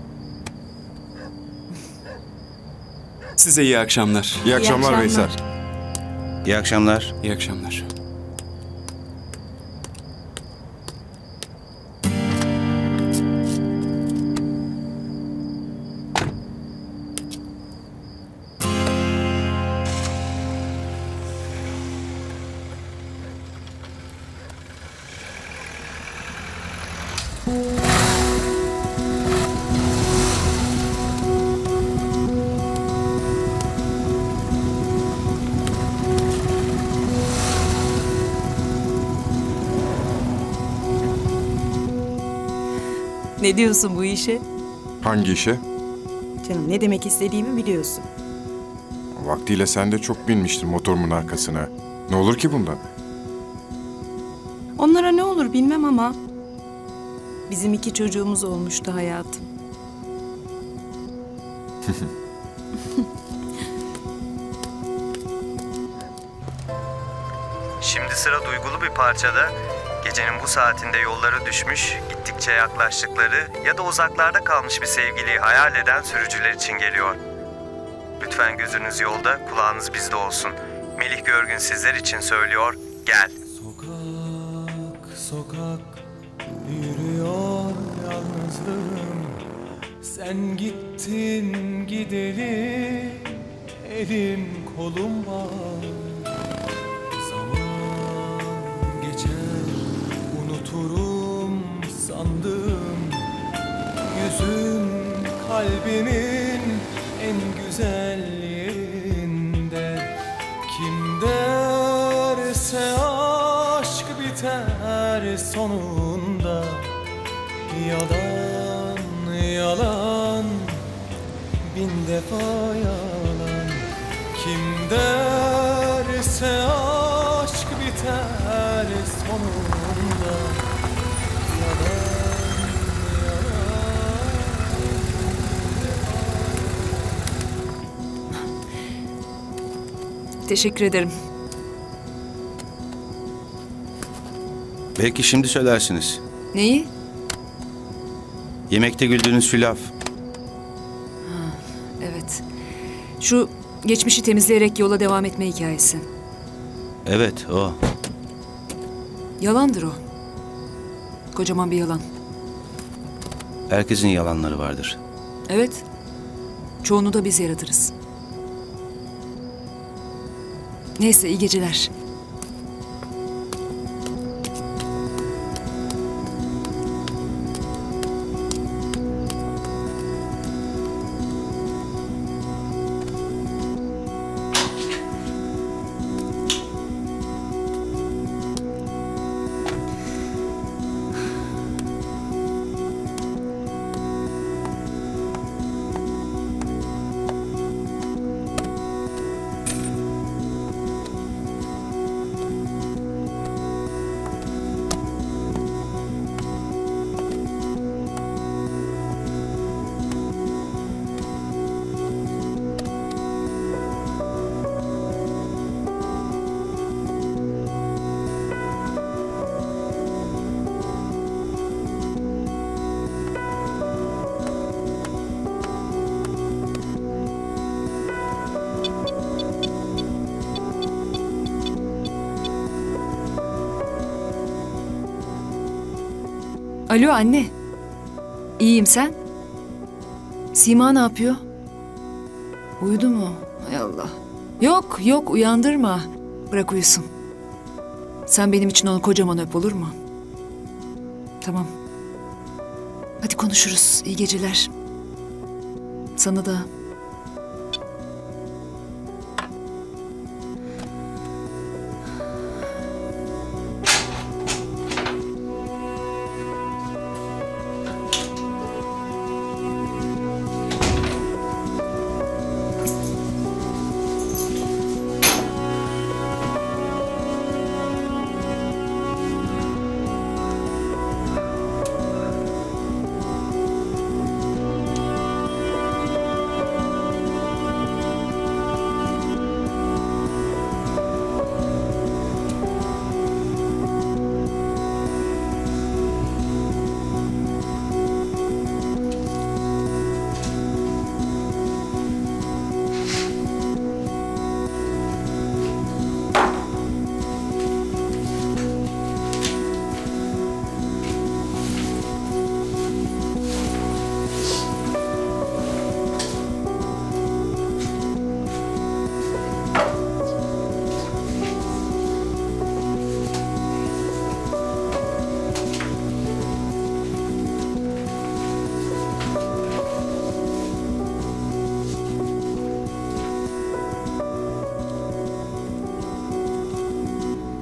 S6: Size iyi akşamlar.
S3: İyi akşamlar Veysel.
S8: İyi akşamlar.
S6: İyi akşamlar.
S4: Ne diyorsun bu işe?
S3: Hangi işe?
S4: Canım ne demek istediğimi biliyorsun.
S3: Vaktiyle sen de çok binmiştin motorumun arkasına. Ne olur ki bundan?
S18: Onlara ne olur bilmem ama bizim 2 çocuğumuz olmuştu hayatım.
S10: Şimdi sıra duygulu bir parçada gecenin bu saatinde yollara düşmüş, gittikçe yaklaştıkları ya da uzaklarda kalmış bir sevgiliyi hayal eden sürücüler için geliyor. Lütfen gözünüz yolda, kulağınız bizde olsun. Melih Görgün sizler için söylüyor, gel.
S13: Sokak sokak yürüyor yalnızlığım. Sen gittin gideli elim kolum var. Zaman geçer unuturum sandım. Yüzün kalbimin en güzel yerinde. Kim derse aşk biter sonunda. Yalan yalan bin defa yalan. Kim derse aşk biter sonunda. Yalan
S9: Teşekkür ederim.
S8: Belki şimdi söylersiniz.
S9: Neyi?
S8: Yemekte güldüğünüz şu laf.
S9: Evet. Şu geçmişi temizleyerek yola devam etme hikayesi.
S8: Evet, o.
S9: Yalandır o. Kocaman bir yalan.
S8: Herkesin yalanları vardır.
S9: Evet. Çoğunu da biz yaratırız. Neyse, iyi geceler. Alo anne. İyiyim, sen? Sima ne yapıyor? Uyudu mu? Hay Allah. Yok yok, uyandırma. Bırak uyusun. Sen benim için onu kocaman öp, olur mu? Tamam. Hadi konuşuruz. İyi geceler. Sana da.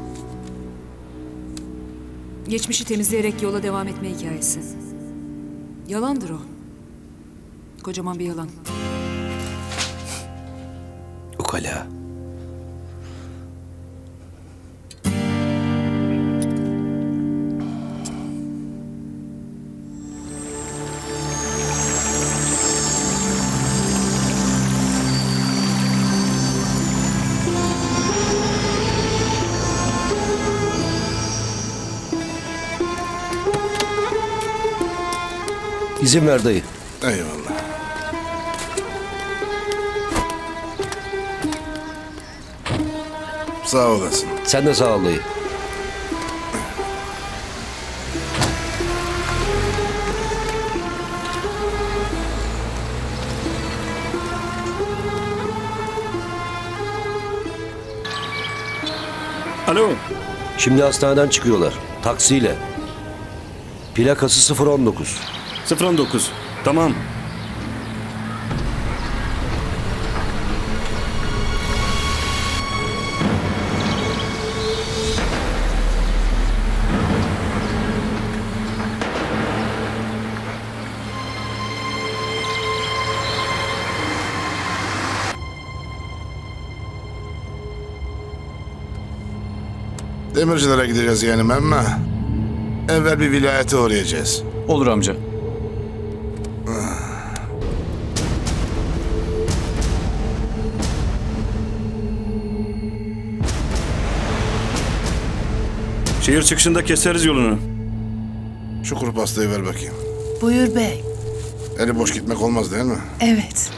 S9: Geçmişi temizleyerek yola devam etme hikayesi. Yalandır o. Kocaman bir yalan.
S8: Ukala.
S14: İzin ver dayı.
S22: Eyvallah. Sağ olasın.
S14: Sen de sağ ol dayı.
S12: Alo.
S14: Şimdi hastaneden çıkıyorlar. Taksiyle. Plakası 019.
S12: 019. Tamam.
S22: Demircilere gideceğiz yeğenim ama evvel bir vilayete uğrayacağız.
S16: Olur amca.
S12: Şehir çıkışında keseriz yolunu.
S22: Şu kuru pastayı ver bakayım.
S2: Buyur bey.
S22: Eli boş gitmek olmaz değil mi?
S2: Evet.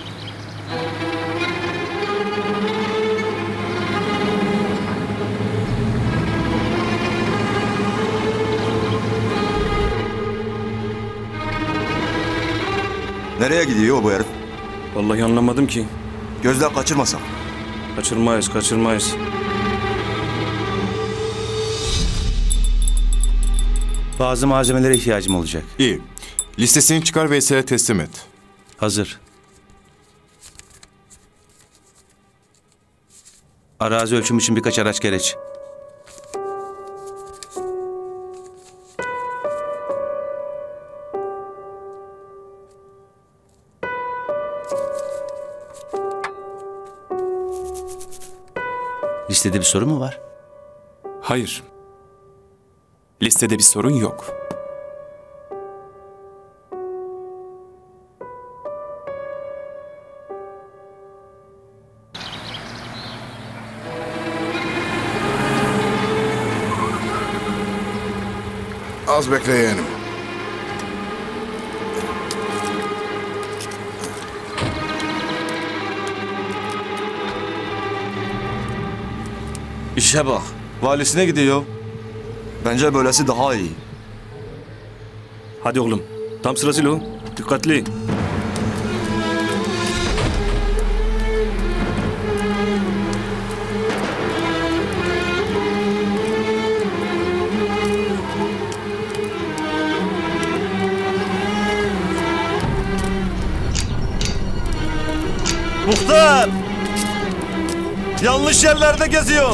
S16: Nereye gidiyor bu herif?
S12: Vallahi anlamadım ki.
S16: Gözden kaçırmasam.
S12: Kaçırmayız.
S8: Bazı malzemelere ihtiyacım olacak.
S3: İyi. Listesini çıkar Veysel'e teslim et.
S8: Hazır. Arazi ölçüm için birkaç araç gereç. Listede bir sorun mu var?
S6: Hayır. Listede bir sorun yok.
S22: Az bekle yeğenim. İşe bak. Valisine gidiyor. Bence böylesi daha iyi.
S12: Hadi oğlum. Tam sırasıyla o. Dikkatli.
S22: Muhtar! Yanlış yerlerde geziyorsun.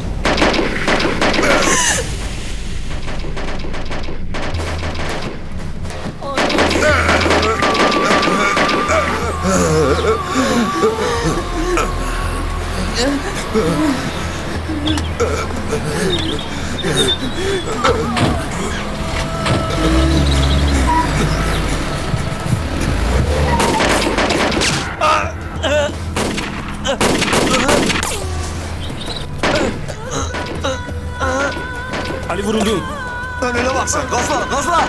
S12: Ali vuruldu.
S22: Önüne bak sen. Gazla, gazla.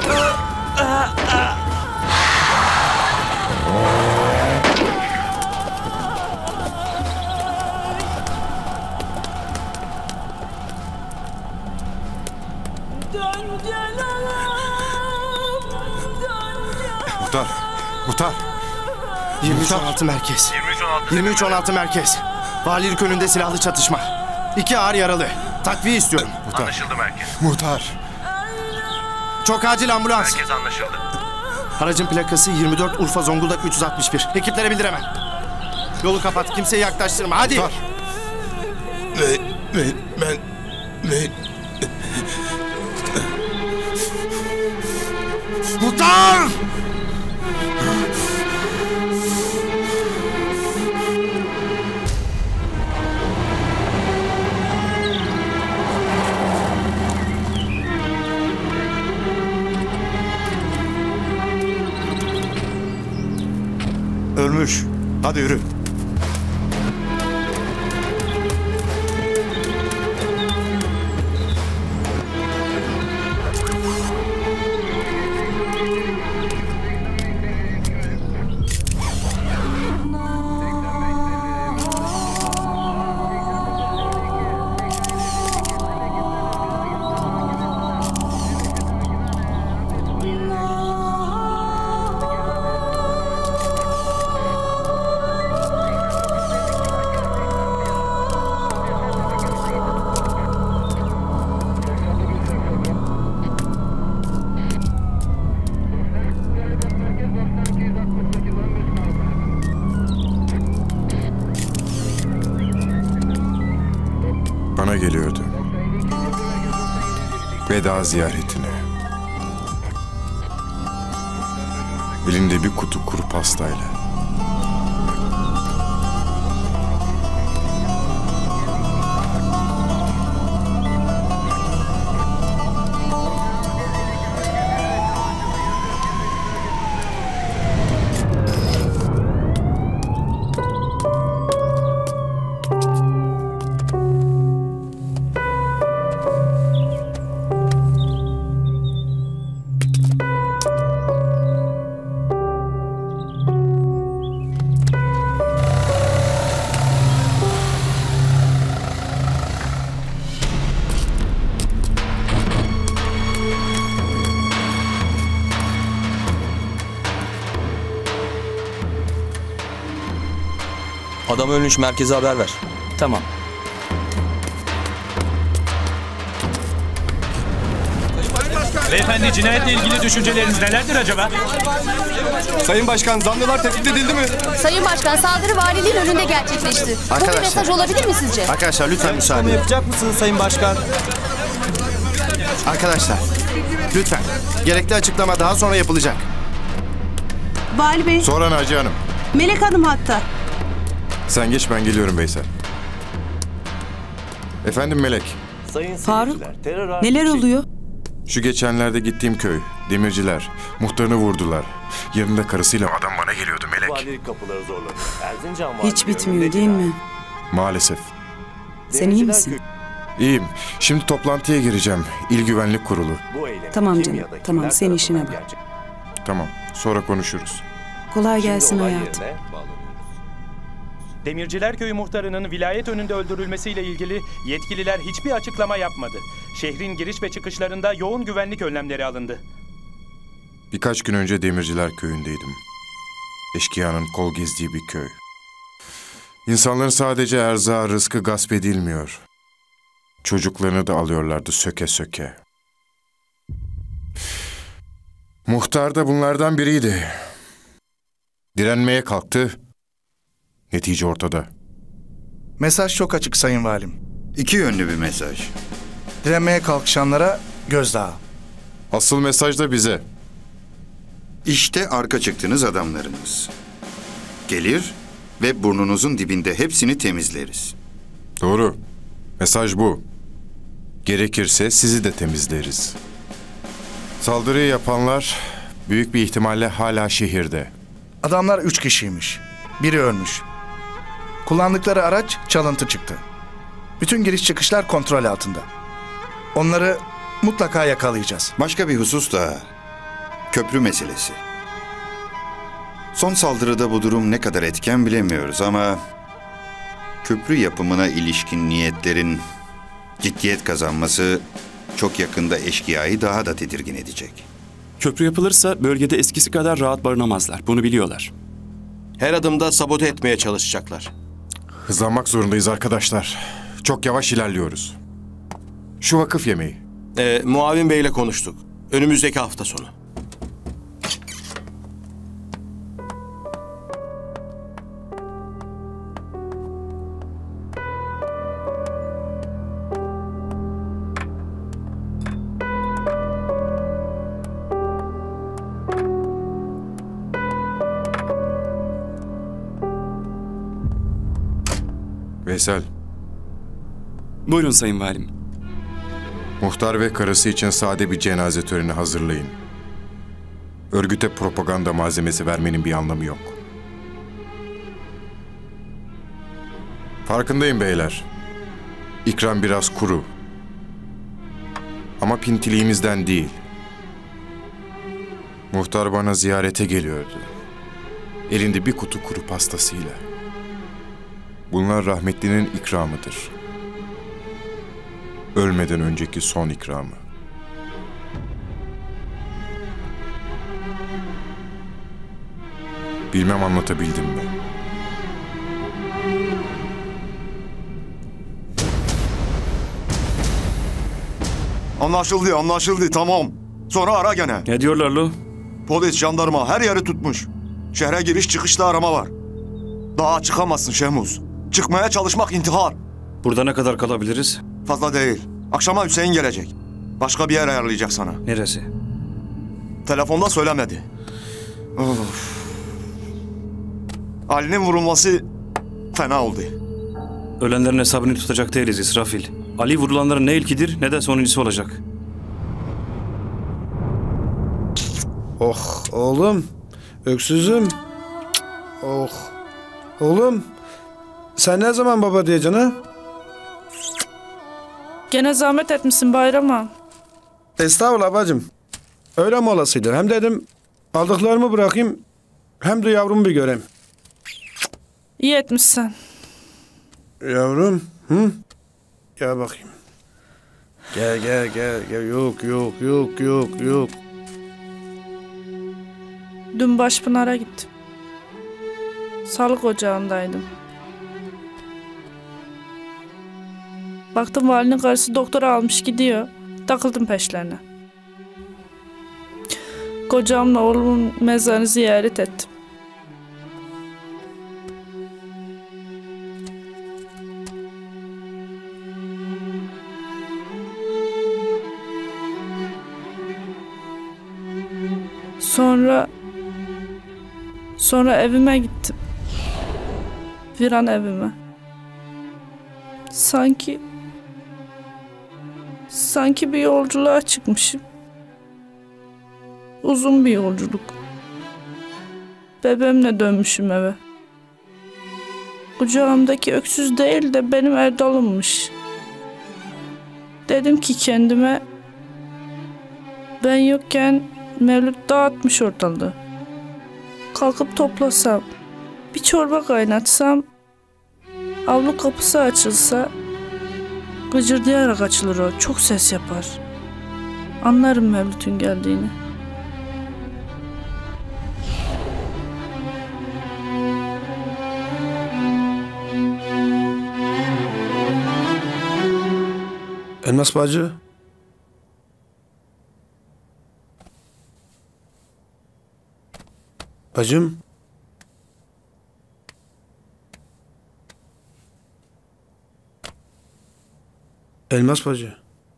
S3: Muhtar.
S20: 23-16 merkez. 23-16 merkez. Valilik önünde silahlı çatışma. 2 ağır yaralı. Takviye istiyorum.
S10: Anlaşıldı merkez.
S20: Muhtar. Çok acil ambulans.
S10: Merkez anlaşıldı.
S20: Aracın plakası 24 Urfa Zonguldak 361. Ekiplere bildir hemen. Yolu kapat. Kimseyi yaklaştırma. Hadi.
S22: Muhtar. Ben...
S20: Muhtar!
S22: Ölmüş. Hadi yürü.
S3: Bana geliyordu. Veda ziyaretine. Elinde bir kutu kuru pastayla.
S11: Adam ölmüş, merkeze haber ver.
S19: Tamam.
S21: Beyefendi, cinayetle ilgili düşünceleriniz nelerdir acaba?
S22: Sayın Başkan, zanlılar tespit edildi mi?
S23: Sayın Başkan, saldırı valiliğin önünde gerçekleşti. Bu bir mesaj olabilir mi sizce?
S20: Arkadaşlar lütfen müsaade.
S22: Yapacak mısınız Sayın Başkan?
S20: Arkadaşlar lütfen. Gerekli açıklama daha sonra yapılacak.
S18: Vali Bey,
S3: Sonra Naciye Hanım.
S18: Melek Hanım hatta.
S3: Sen geç, ben geliyorum Veysel. Efendim Melek.
S18: Faruk, neler oluyor?
S3: Şu geçenlerde gittiğim köy. Demirciler. Muhtarını vurdular. Yanında karısıyla adam bana geliyordu Melek.
S18: Hiç bitmiyor değil mi?
S3: Maalesef.
S18: Sen iyi misin?
S3: İyiyim. Şimdi toplantıya gireceğim. İl Güvenlik Kurulu.
S18: Tamam canım, tamam sen işine bak.
S3: Tamam. Sonra konuşuruz.
S18: Kolay gelsin hayatım.
S21: Demirciler Köyü muhtarının vilayet önünde öldürülmesiyle ilgili yetkililer hiçbir açıklama yapmadı. Şehrin giriş ve çıkışlarında yoğun güvenlik önlemleri alındı.
S3: Birkaç gün önce Demirciler Köyü'ndeydim. Eşkıyanın kol gezdiği bir köy. İnsanların sadece erzağı, rızkı gasp edilmiyor. Çocuklarını da alıyorlardı söke söke. Muhtar da bunlardan biriydi. Direnmeye kalktı. Netice ortada.
S22: Mesaj çok açık Sayın Valim.
S7: İki yönlü bir mesaj.
S22: Direnmeye kalkışanlara gözdağı.
S3: Asıl mesaj da bize.
S7: İşte arka çıktığınız adamlarınız. Gelir ve burnunuzun dibinde hepsini temizleriz.
S3: Doğru. Mesaj bu. Gerekirse sizi de temizleriz. Saldırıyı yapanlar büyük bir ihtimalle hala şehirde.
S22: Adamlar 3 kişiymiş. Biri ölmüş. Kullandıkları araç çalıntı çıktı. Bütün giriş çıkışlar kontrol altında. Onları mutlaka yakalayacağız.
S7: Başka bir husus da köprü meselesi. Son saldırıda bu durum ne kadar etken bilemiyoruz ama köprü yapımına ilişkin niyetlerin ciddiyet kazanması çok yakında eşkıyayı daha da tedirgin edecek.
S6: Köprü yapılırsa bölgede eskisi kadar rahat barınamazlar. Bunu biliyorlar.
S1: Her adımda sabote etmeye çalışacaklar.
S3: Hızlanmak zorundayız arkadaşlar. Çok yavaş ilerliyoruz. Şu vakıf yemeği.
S1: Muavin Bey'le konuştuk. Önümüzdeki hafta sonu.
S3: Veysel.
S6: Buyurun Sayın Valim.
S3: Muhtar ve karısı için sade bir cenaze töreni hazırlayın. Örgüte propaganda malzemesi vermenin bir anlamı yok. Farkındayım beyler. İkram biraz kuru. Ama pintiliğimizden değil. Muhtar bana ziyarete geliyordu. Elinde bir kutu kuru pastasıyla. Bunlar rahmetlinin ikramıdır. Ölmeden önceki son ikramı. Bilmem anlatabildim mi?
S5: Anlaşıldı, anlaşıldı. Tamam. Sonra ara gene.
S12: Ne diyorlar lo?
S5: Polis, jandarma her yeri tutmuş. Şehre giriş çıkışta arama var. Daha çıkamazsın Şehmuz. Çıkmaya çalışmak intihar.
S12: Burada ne kadar kalabiliriz?
S5: Fazla değil. Akşama Hüseyin gelecek. Başka bir yer ayarlayacak sana.
S12: Neresi?
S5: Telefonda söylemedi. Of. Ali'nin vurulması fena oldu.
S12: Ölenlerin hesabını tutacak değiliz İsrafil. Ali vurulanların ne ilkidir ne de sonuncusu olacak.
S15: Oh oğlum. Öksüzüm. Oh. Oğlum. Sen ne zaman baba diyeceksin ha?
S19: Gene zahmet etmişsin Bayram'a.
S15: Estağfurullah bacım. Öyle mi olasıydı? Hem dedim aldıklarımı bırakayım hem de yavrumu bir göreyim.
S19: İyi etmişsin.
S15: Yavrum. Hı? Gel bakayım. Gel. Yok.
S19: Dün Başpınar'a gittim. Sağlık ocağındaydım. Baktım valinin karısı doktora almış gidiyor. Takıldım peşlerine. Kocamla oğlumun mezarını ziyaret ettim. Sonra evime gittim. Viran evime. Sanki bir yolculuğa çıkmışım. Uzun bir yolculuk. Bebeğimle dönmüşüm eve. Kucağımdaki öksüz değil de benim Erdal'ımmış. Dedim ki kendime, ben yokken Mevlüt dağıtmış ortalığı. Kalkıp toplasam, bir çorba kaynatsam, avlu kapısı açılsa, gıcırdayarak açılır o, çok ses yapar. Anlarım Mevlüt'ün geldiğini.
S15: Elmas bacı. Bacım. Elmas bacı.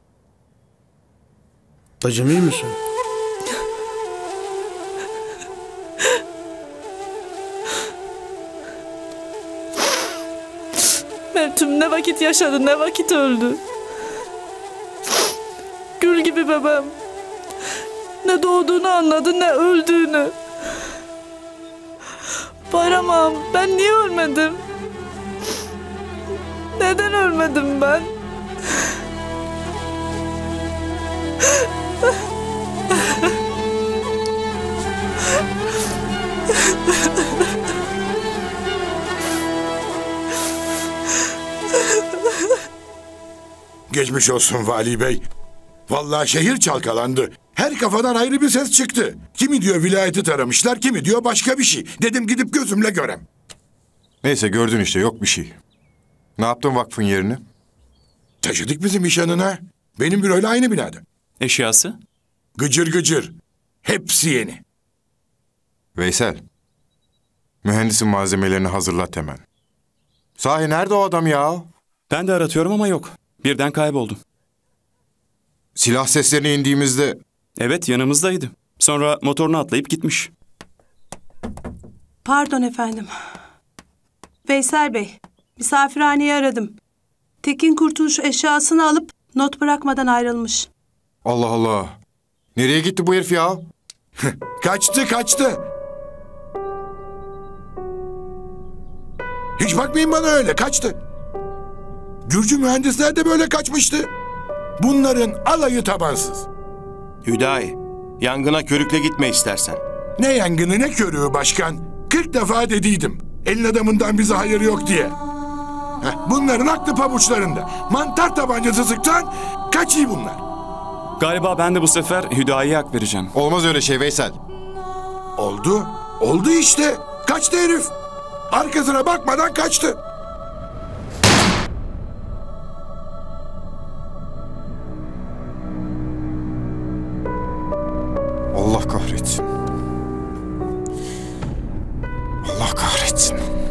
S15: Bacım iyi misin?
S19: Mevlüt'üm ne vakit yaşadı, ne vakit öldü. Gül gibi bebeğim. Ne doğduğunu anladı, ne öldüğünü. Bayram ağam, ben niye ölmedim? Neden ölmedim ben?
S24: Geçmiş olsun Vali Bey. Vallahi şehir çalkalandı. Her kafadan ayrı bir ses çıktı. Kimi diyor vilayeti taramışlar, kimi diyor başka bir şey. Dedim gidip gözümle görem.
S3: Neyse gördün işte, yok bir şey. Ne yaptın vakfın yerini?
S24: Taşıdık bizim iş yanına. Benim büroyla aynı binada.
S6: Eşyası?
S24: Gıcır gıcır. Hepsi yeni.
S3: Veysel, mühendisin malzemelerini hazırlat hemen. Sahi nerede o adam ya?
S6: Ben de aratıyorum ama yok. Birden kayboldu.
S3: Silah seslerine indiğimizde...
S6: Evet, yanımızdaydı. Sonra motoruna atlayıp gitmiş.
S18: Pardon efendim. Veysel Bey, misafirhaneyi aradım. Tekin Kurtuluş eşyasını alıp not bırakmadan ayrılmış.
S3: Allah Allah. Nereye gitti bu herif ya?
S24: Kaçtı. Hiç bakmayın bana öyle, kaçtı. Gürcü mühendisler de böyle kaçmıştı. Bunların alayı tabansız.
S1: Hüdayi, yangına körükle gitme istersen.
S24: Ne yangını ne körüğü başkan. 40 defa dediydim. Elin adamından bize hayır yok diye. Bunların aklı pabuçlarında. Mantar tabancası sıksan kaçıyor bunlar.
S6: Galiba ben de bu sefer Hüdayi'ye hak vereceğim.
S3: Olmaz öyle şey Veysel.
S24: Oldu. Oldu işte. Kaçtı herif. Arkasına bakmadan kaçtı.
S3: Allah kahretsin. Allah kahretsin.